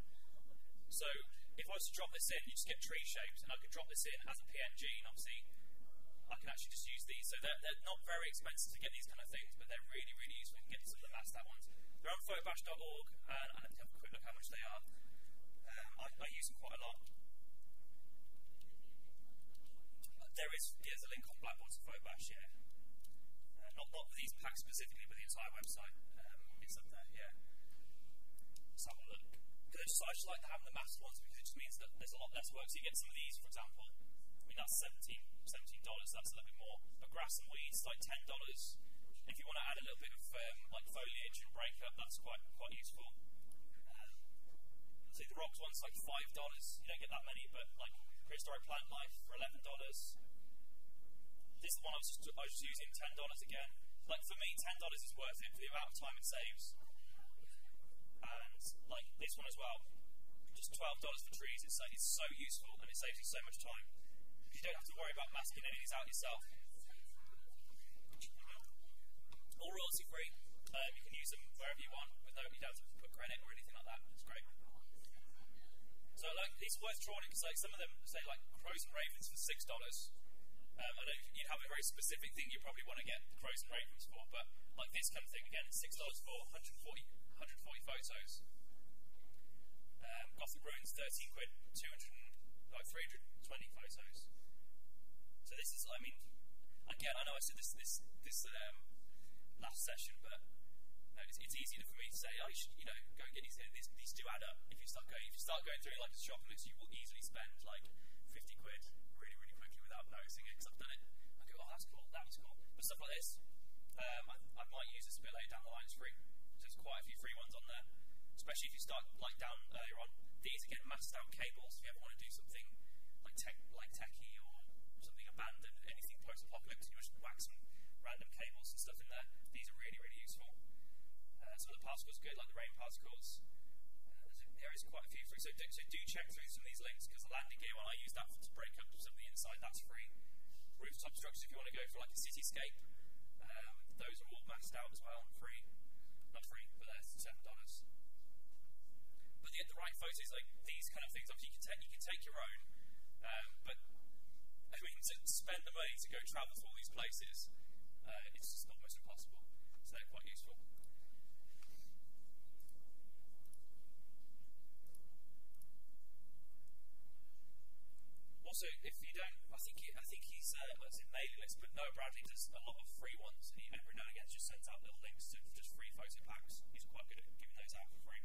S1: So if I was to drop this in, you just get tree shapes, and I could drop this in as a PNG, and obviously I can actually just use these. So they're not very expensive to get these kind of things, but they're really useful. You can get some of the masked out ones. They're on photobash.org, and let me have a quick look how much they are. I use them quite a lot. There's a link on Blackboard to Photobash, yeah. Not these packs specifically, but the entire website is up there, yeah. Let's have a look. I just like to have the masked ones because it just means that there's a lot less work. So you get some of these, for example. I mean, that's $17, that's a little bit more. But grass and weeds, like $10. If you want to add a little bit of like foliage and breakup, that's quite useful. So the rocks one's like $5. You don't get that many, but like Prehistoric Plant Life for $11. This is the one I was just using, $10 again. Like, for me, $10 is worth it for the amount of time it saves. And, like, this one as well, just $12 for trees. It's so useful, and it saves you so much time. You don't have to worry about masking any of these out yourself. All royalty free. You can use them wherever you want, you don't have to put credit or anything like that. It's great. So, like, it's worth trawling because, like, some of them say, like, crows and ravens for $6. I know you'd have a very specific thing you probably want to get crows and ravens for, but like this kind of thing, again, it's $6 for 140 photos. Gothic Ruins, 13 quid, 320 photos. So this is, I mean, again, I know I said this last session, but it's easier for me to say, oh, you should, go and get these do add up. If you start going through like a shopping list, you will easily spend like 50 quid really, really quickly without noticing it, because I've done it. I go, oh, that's cool, that was cool. But stuff like this, I might use this a bit later down the line. It's free. So there's quite a few free ones on there, especially if you start like down earlier on. These again, massed out cables. If you ever want to do something like techie or something abandoned, anything post-apocalyptic, you just whack some random cables and stuff in there. These are really, really useful. Some of the particles are good, like the rain particles. There is quite a few free. So do check through some of these links, because the landing gear one, I use that to break up some of the inside. That's free. Rooftop structures, if you want to go for like a cityscape, those are all massed out as well, free. Not free, but they're $7. But the right photos, like these kind of things, obviously you can take your own, but I mean, to spend the money to go travel to all these places, it's just almost impossible. So they're quite useful. Also, if you don't, I think he's mailing list, but Noah Bradley does a lot of free ones. He every now and again just sends out little links to just free photo packs. He's quite good at giving those out for free.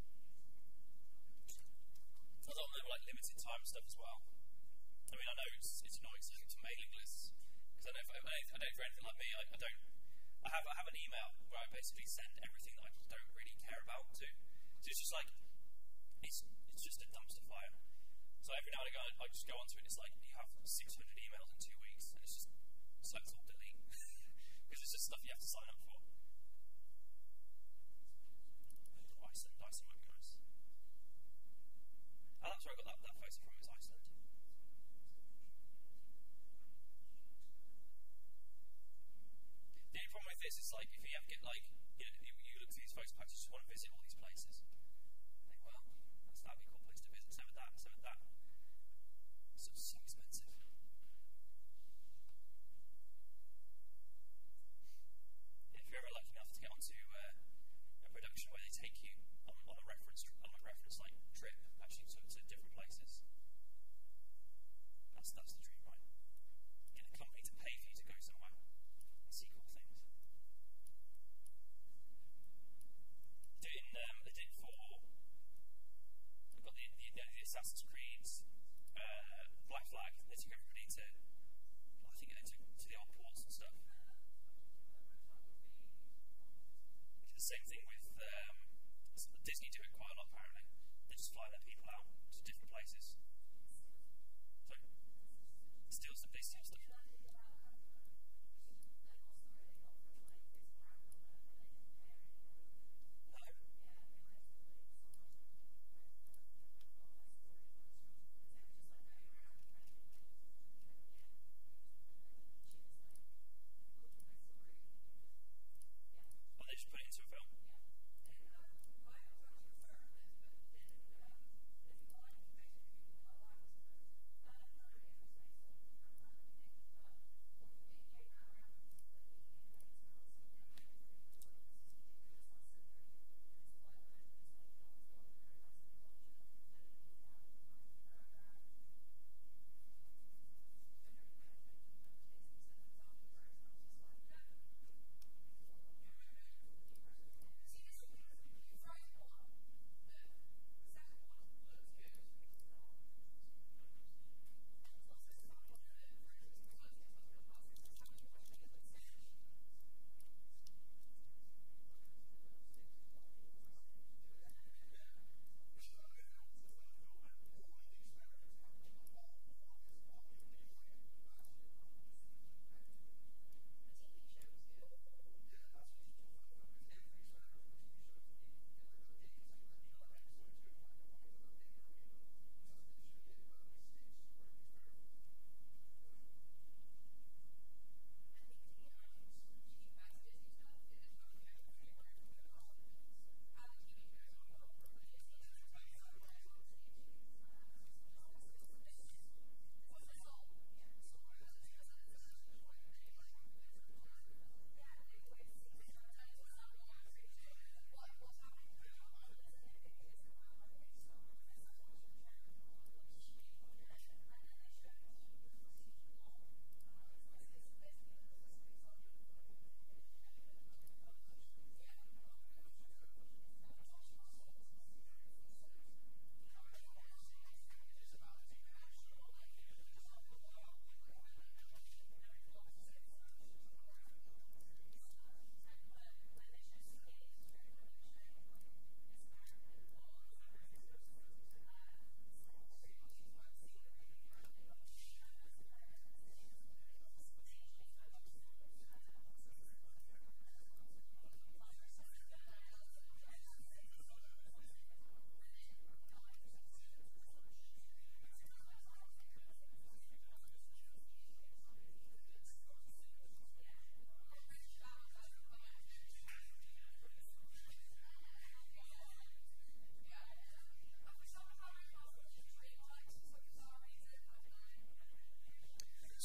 S1: A lot of them like limited time stuff as well. I mean, I know it's annoying to mailing lists, because I know for anything like me, I have an email where I basically send everything that I don't really care about to. So it's just like it's just a dumpster fire. So every now and again, I just go onto it, and it's like, you have 600 emails in 2 weeks, and it's just select all delete. Because it's just stuff you have to sign up for. Iceland might be nice. Oh, that's where I got that photo from, is Iceland. The only problem with this is, like, if you ever get, like, you look through these photo packs, you just want to visit all these places. You think, well, that'd be a cool place to visit, so with that. So expensive. If you're ever lucky enough to get onto a production where they take you on a reference like trip, actually to different places, that's the dream, right? Get a company to pay for you to go somewhere and see cool things. They did it for. We've got the Assassin's Creed. Black Flag, they took everybody to, I think they took to the old ports and stuff. It's the same thing with Disney do it quite a lot apparently. They just fly their people out to different places. So, they steal stuff. Just put it into a film.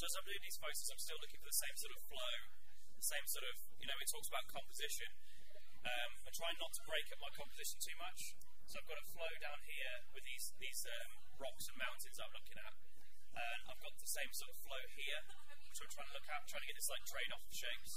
S1: as I'm doing these photos, I'm still looking for the same sort of flow, the same sort of, it talks about composition. I'm trying not to break up my composition too much. So I've got a flow down here with these rocks and mountains I'm looking at. And I've got the same sort of flow here, which I'm trying to look at, trying to get this like drain off the shapes.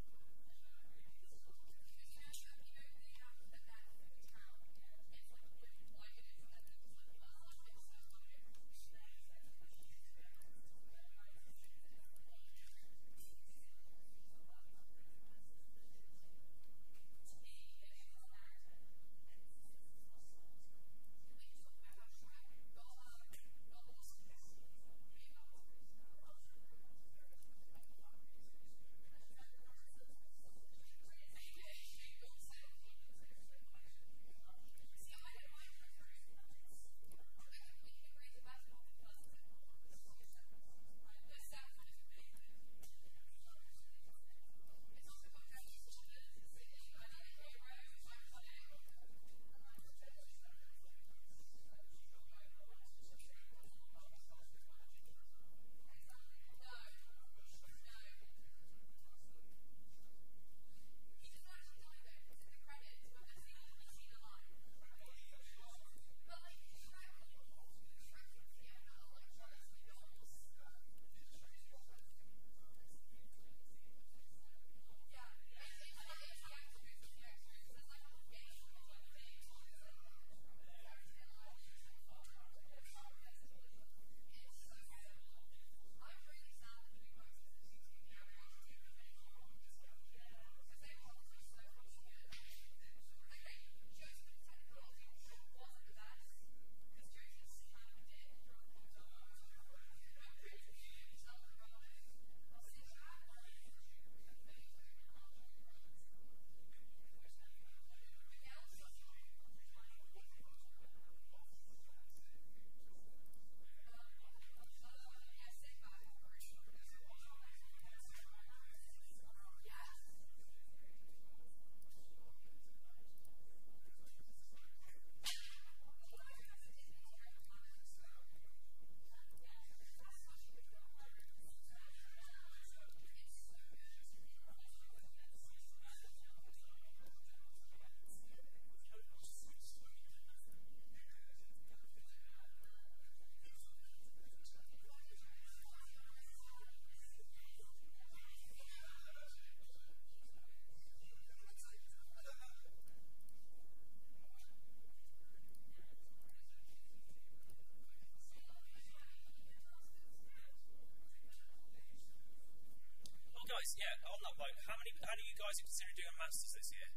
S1: Guys, yeah, on that note, how many of you guys are considering doing a Masters this year?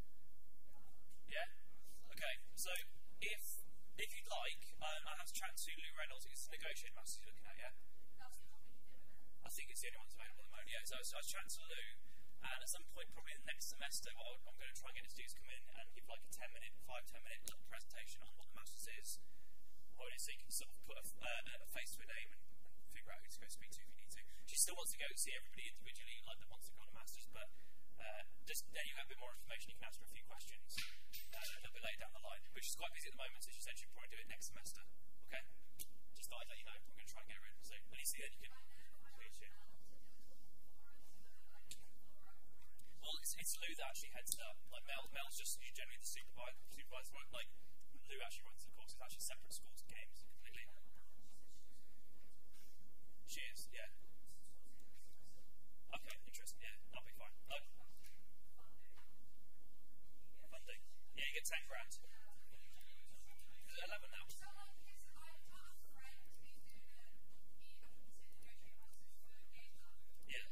S1: Yeah? Okay, so if you'd like, I have to chat to Lou Reynolds, who's negotiating Masters you're looking at, yeah? I think it's the only one that's available at the moment, yeah. So I was chatting to Lou, and at some point, probably the next semester, what I'm going to try and get his dudes to come in and give like a 10-minute little presentation on what the Masters is, what it is, so you can sort of put a face to a name and figure out who to go speak to if you need to. She still wants to go see everybody individually, like that wants to go on a Masters, but just then you have a bit more information, you can ask her a few questions a little bit later down the line. But she's quite busy at the moment, so she said she'd probably do it next semester. Okay? Just thought I'd let you know. I'm going to try and get her in. So at least then you can speak to. Well, it's Lou that actually heads it up. Like Mel's just generally the supervisor. Like Lou actually runs the course. It's actually separate schools and games completely. She is, yeah. Okay, interesting. Yeah, that'll be fine. Funding. Yeah, you get 10 grand. Is it 11 now? Yeah.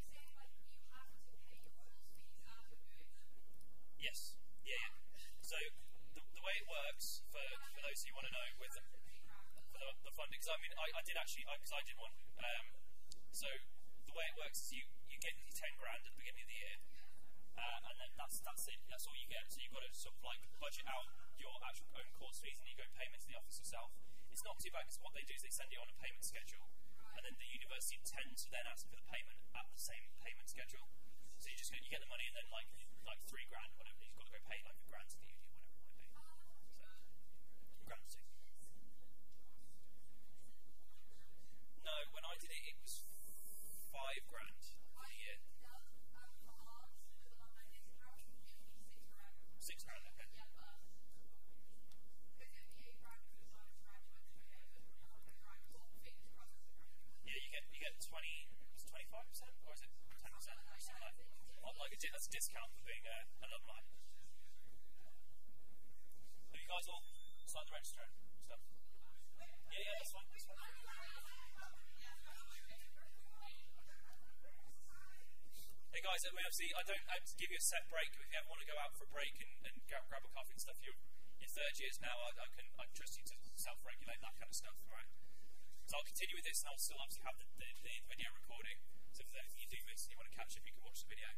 S1: Yes. Yeah. So the way it works for those who want to know with the funding, because I mean I did actually because I did one. So the way it works is you get your 10 grand at the beginning of the year, and then that's it. That's all you get. So you've got to sort of like budget out your actual own course fees, and you go pay them to the office yourself. It's not too bad because what they do is they send you on a payment schedule, and then the university tends to then ask for the payment at the same payment schedule. So you get the money, and then like 3 grand, whatever, you've got to go pay like a grand to the uni, whatever it might be. So grand to. No, when I did it, it was that's a discount for being an alumni. Have you guys all signed the register and stuff? Yeah, that's fine. Hey guys, I don't have to give you a set break if you ever want to go out for a break and grab a coffee and stuff. You're in third years now. I trust you to self-regulate that kind of stuff. All right. So I'll continue with this, and I'll still obviously have the video recording. So if there's anything you do miss and you want to catch up, you can watch the video.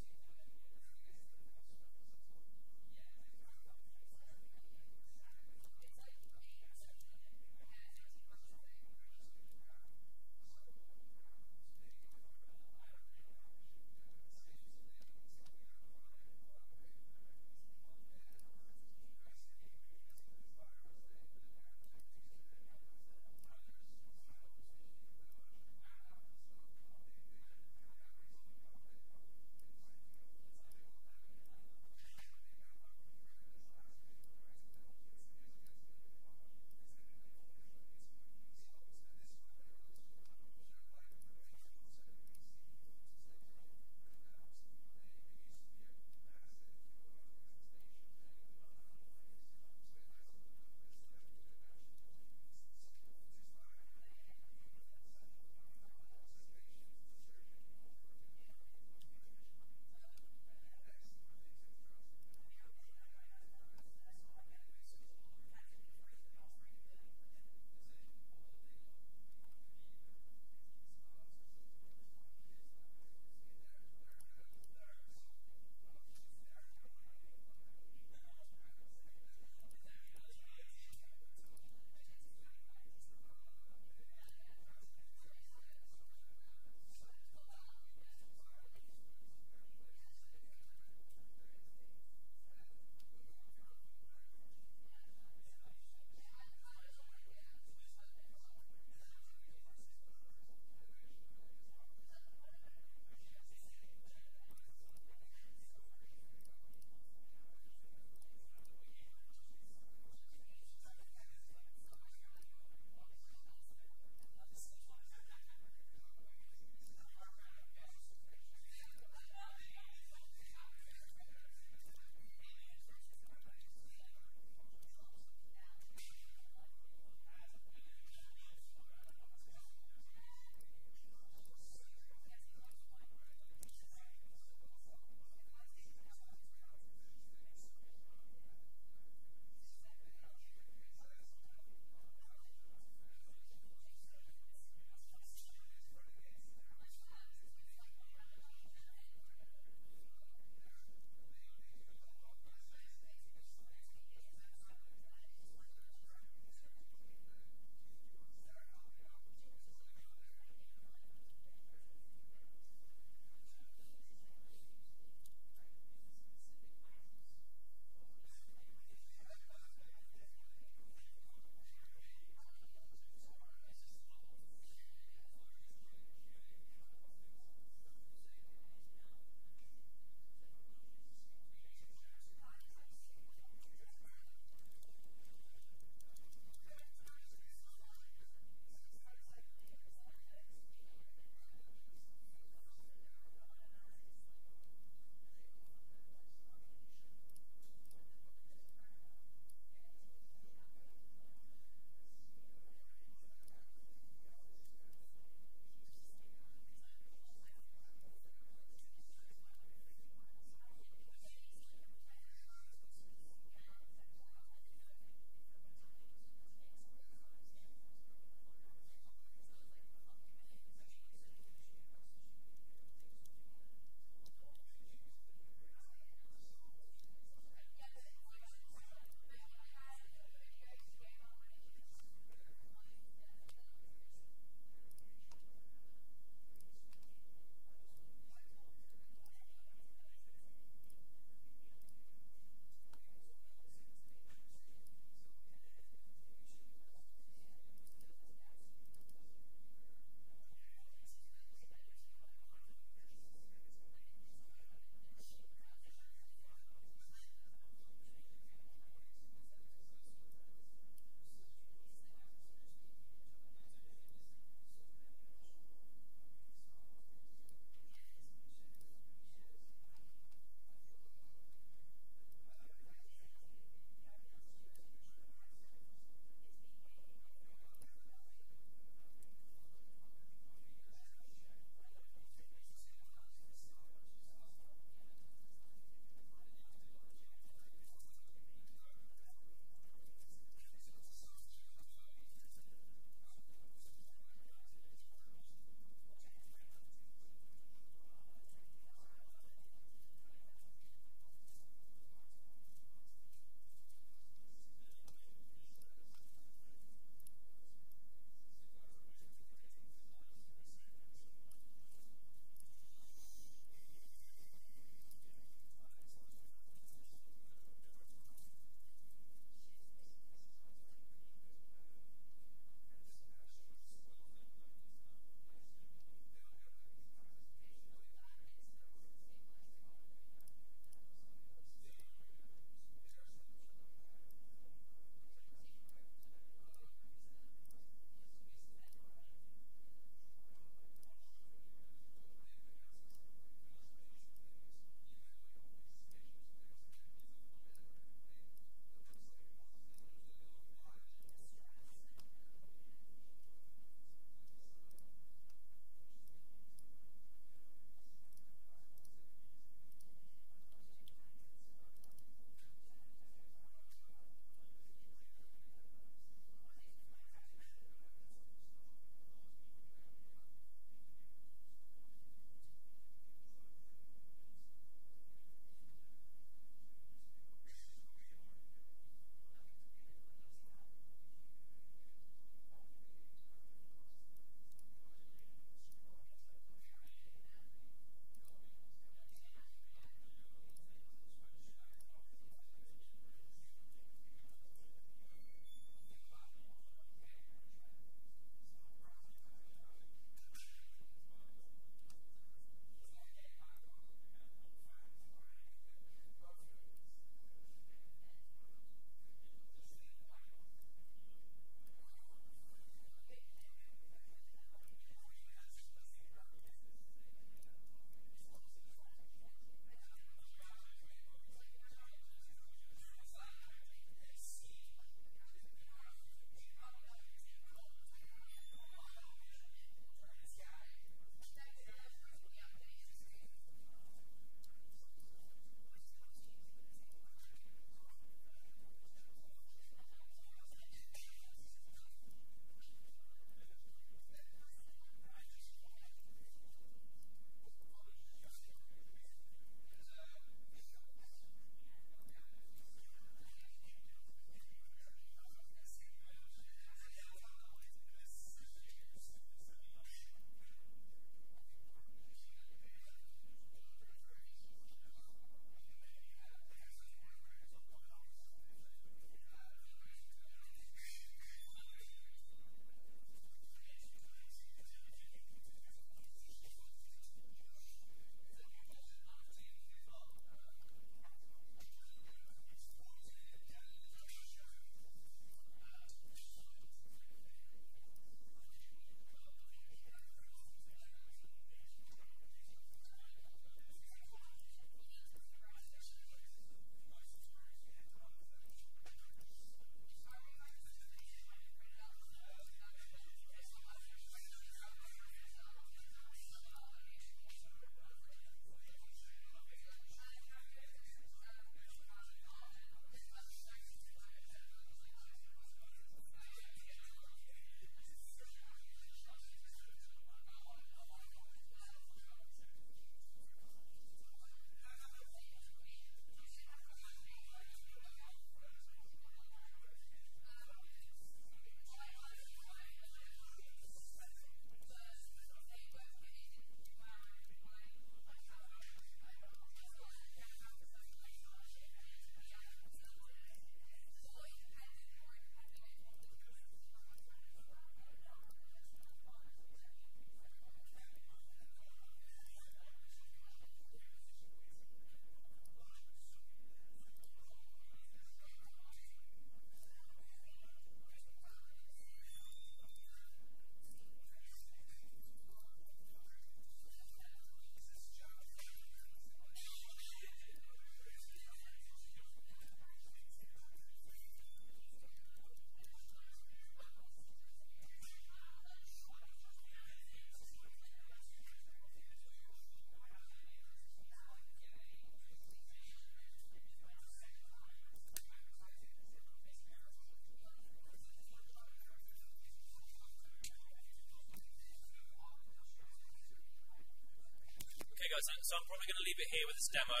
S2: So I'm probably going to leave it here with this demo.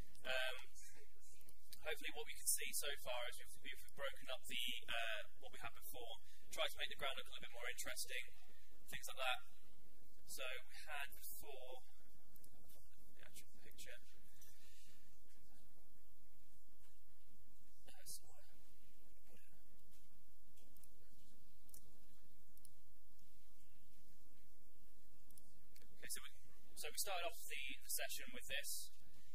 S2: Hopefully what we can see so far is we've broken up the what we had before, tried to make the ground look a little bit more interesting, things like that. So we had before the actual picture. Okay, so we started off the session with this.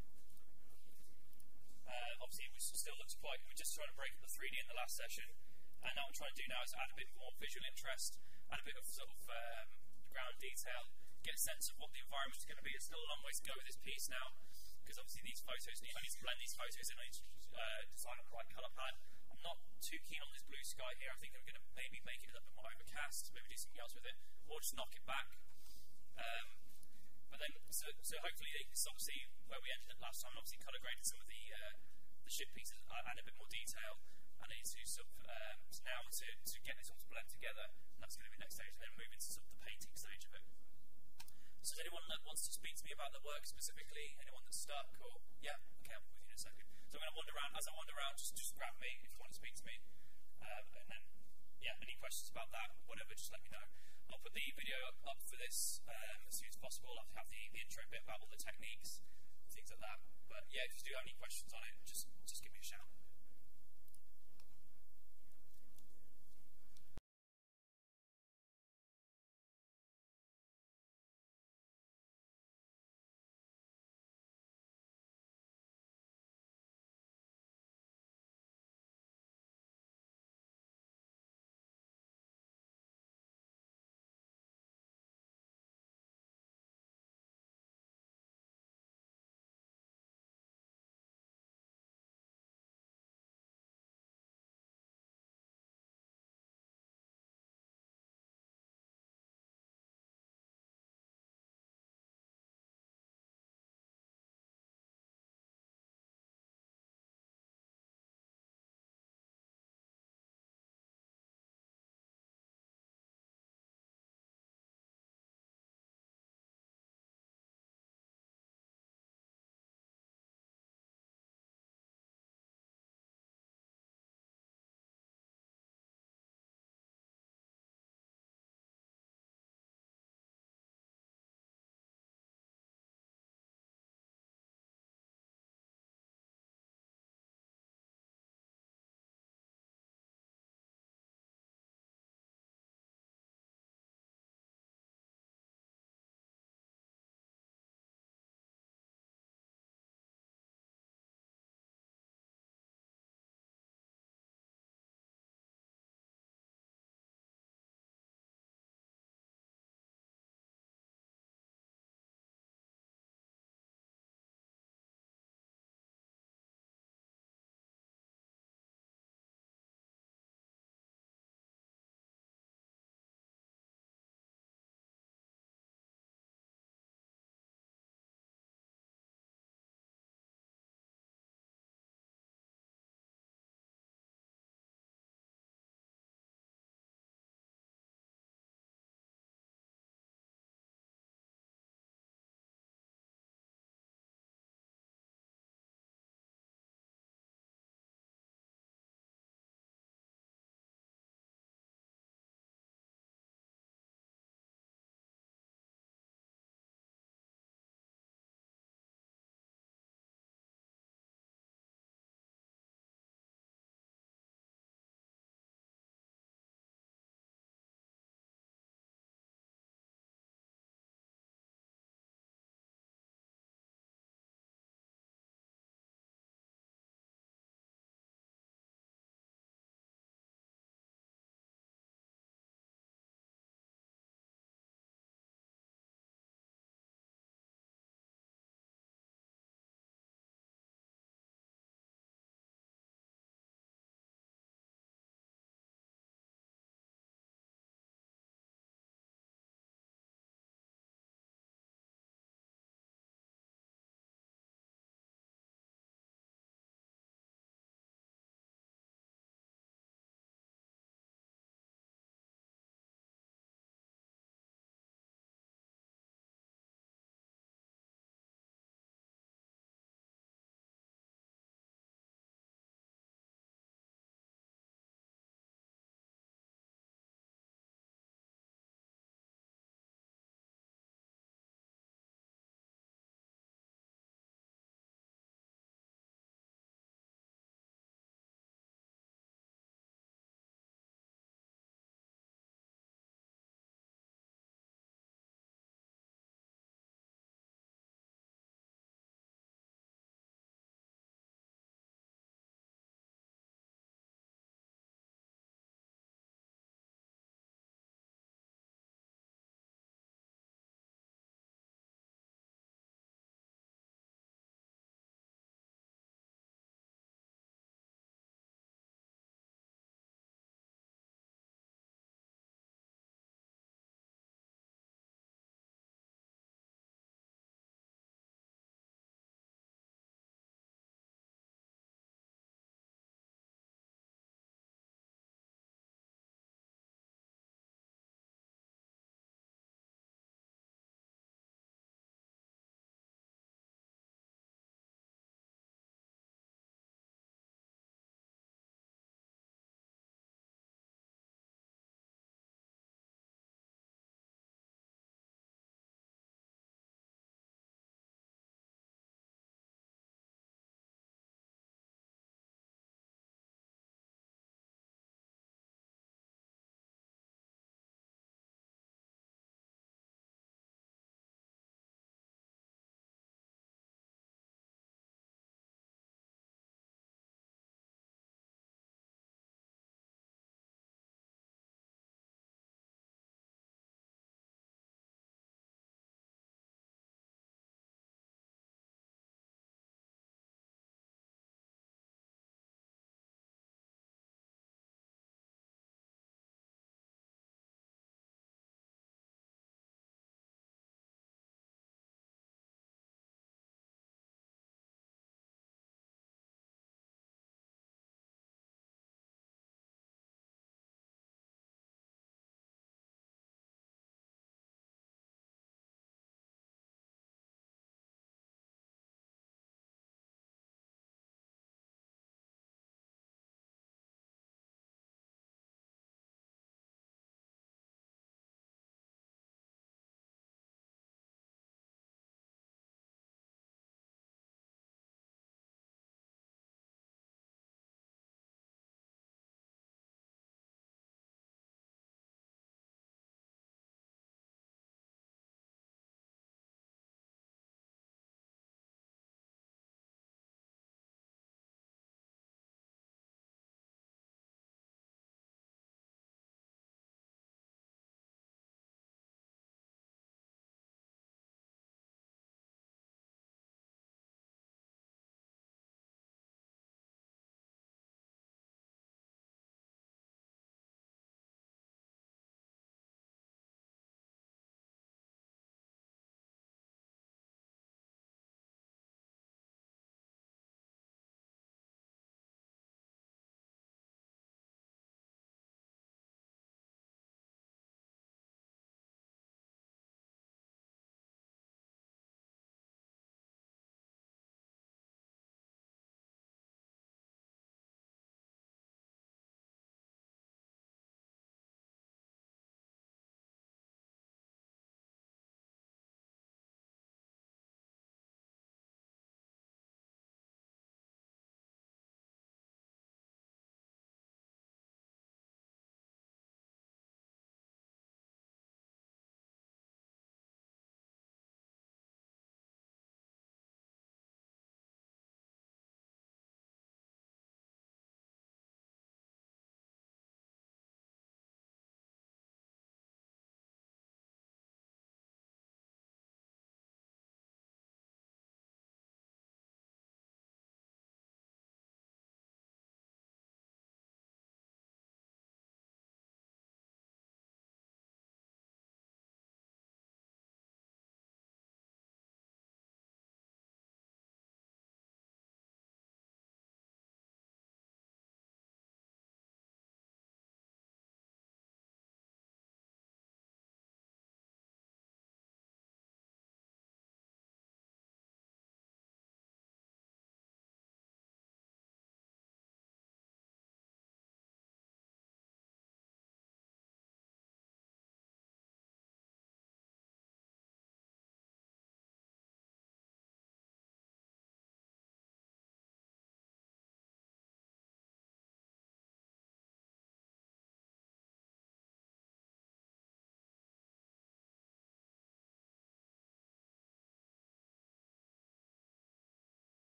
S2: Obviously, it still looks quite. We were just trying to break up the 3D in the last session, and now what I'm trying to do now is add a bit more visual interest, add a bit of sort of ground detail, get a sense of what the environment is going to be. There's still a long way to go with this piece now, because obviously these photos, I need to blend these photos in, I need to decide on the right colour palette. I'm not too keen on this blue sky here. I think I'm going to maybe make it a little bit more overcast, maybe do something else with it, or just knock it back. But then, so hopefully, it's obviously where we ended up last time. Obviously, colour graded some of the ship pieces, add a bit more detail, and I need to sort of now to get this all to blend together. And that's going to be the next stage, and then move into sort of the painting stage of it. So, is anyone that wants to speak to me about the work specifically? Anyone that's stuck? Or yeah, okay, I'm with you in a second. So I'm going to wander around. As I wander around, just grab me if you want to speak to me, and then yeah, any questions about that, whatever, just let me know. I'll put the video up for this as soon as possible. I'll have the intro bit about all the techniques, things like that. But yeah, if you do have any questions on it, just give me a shout.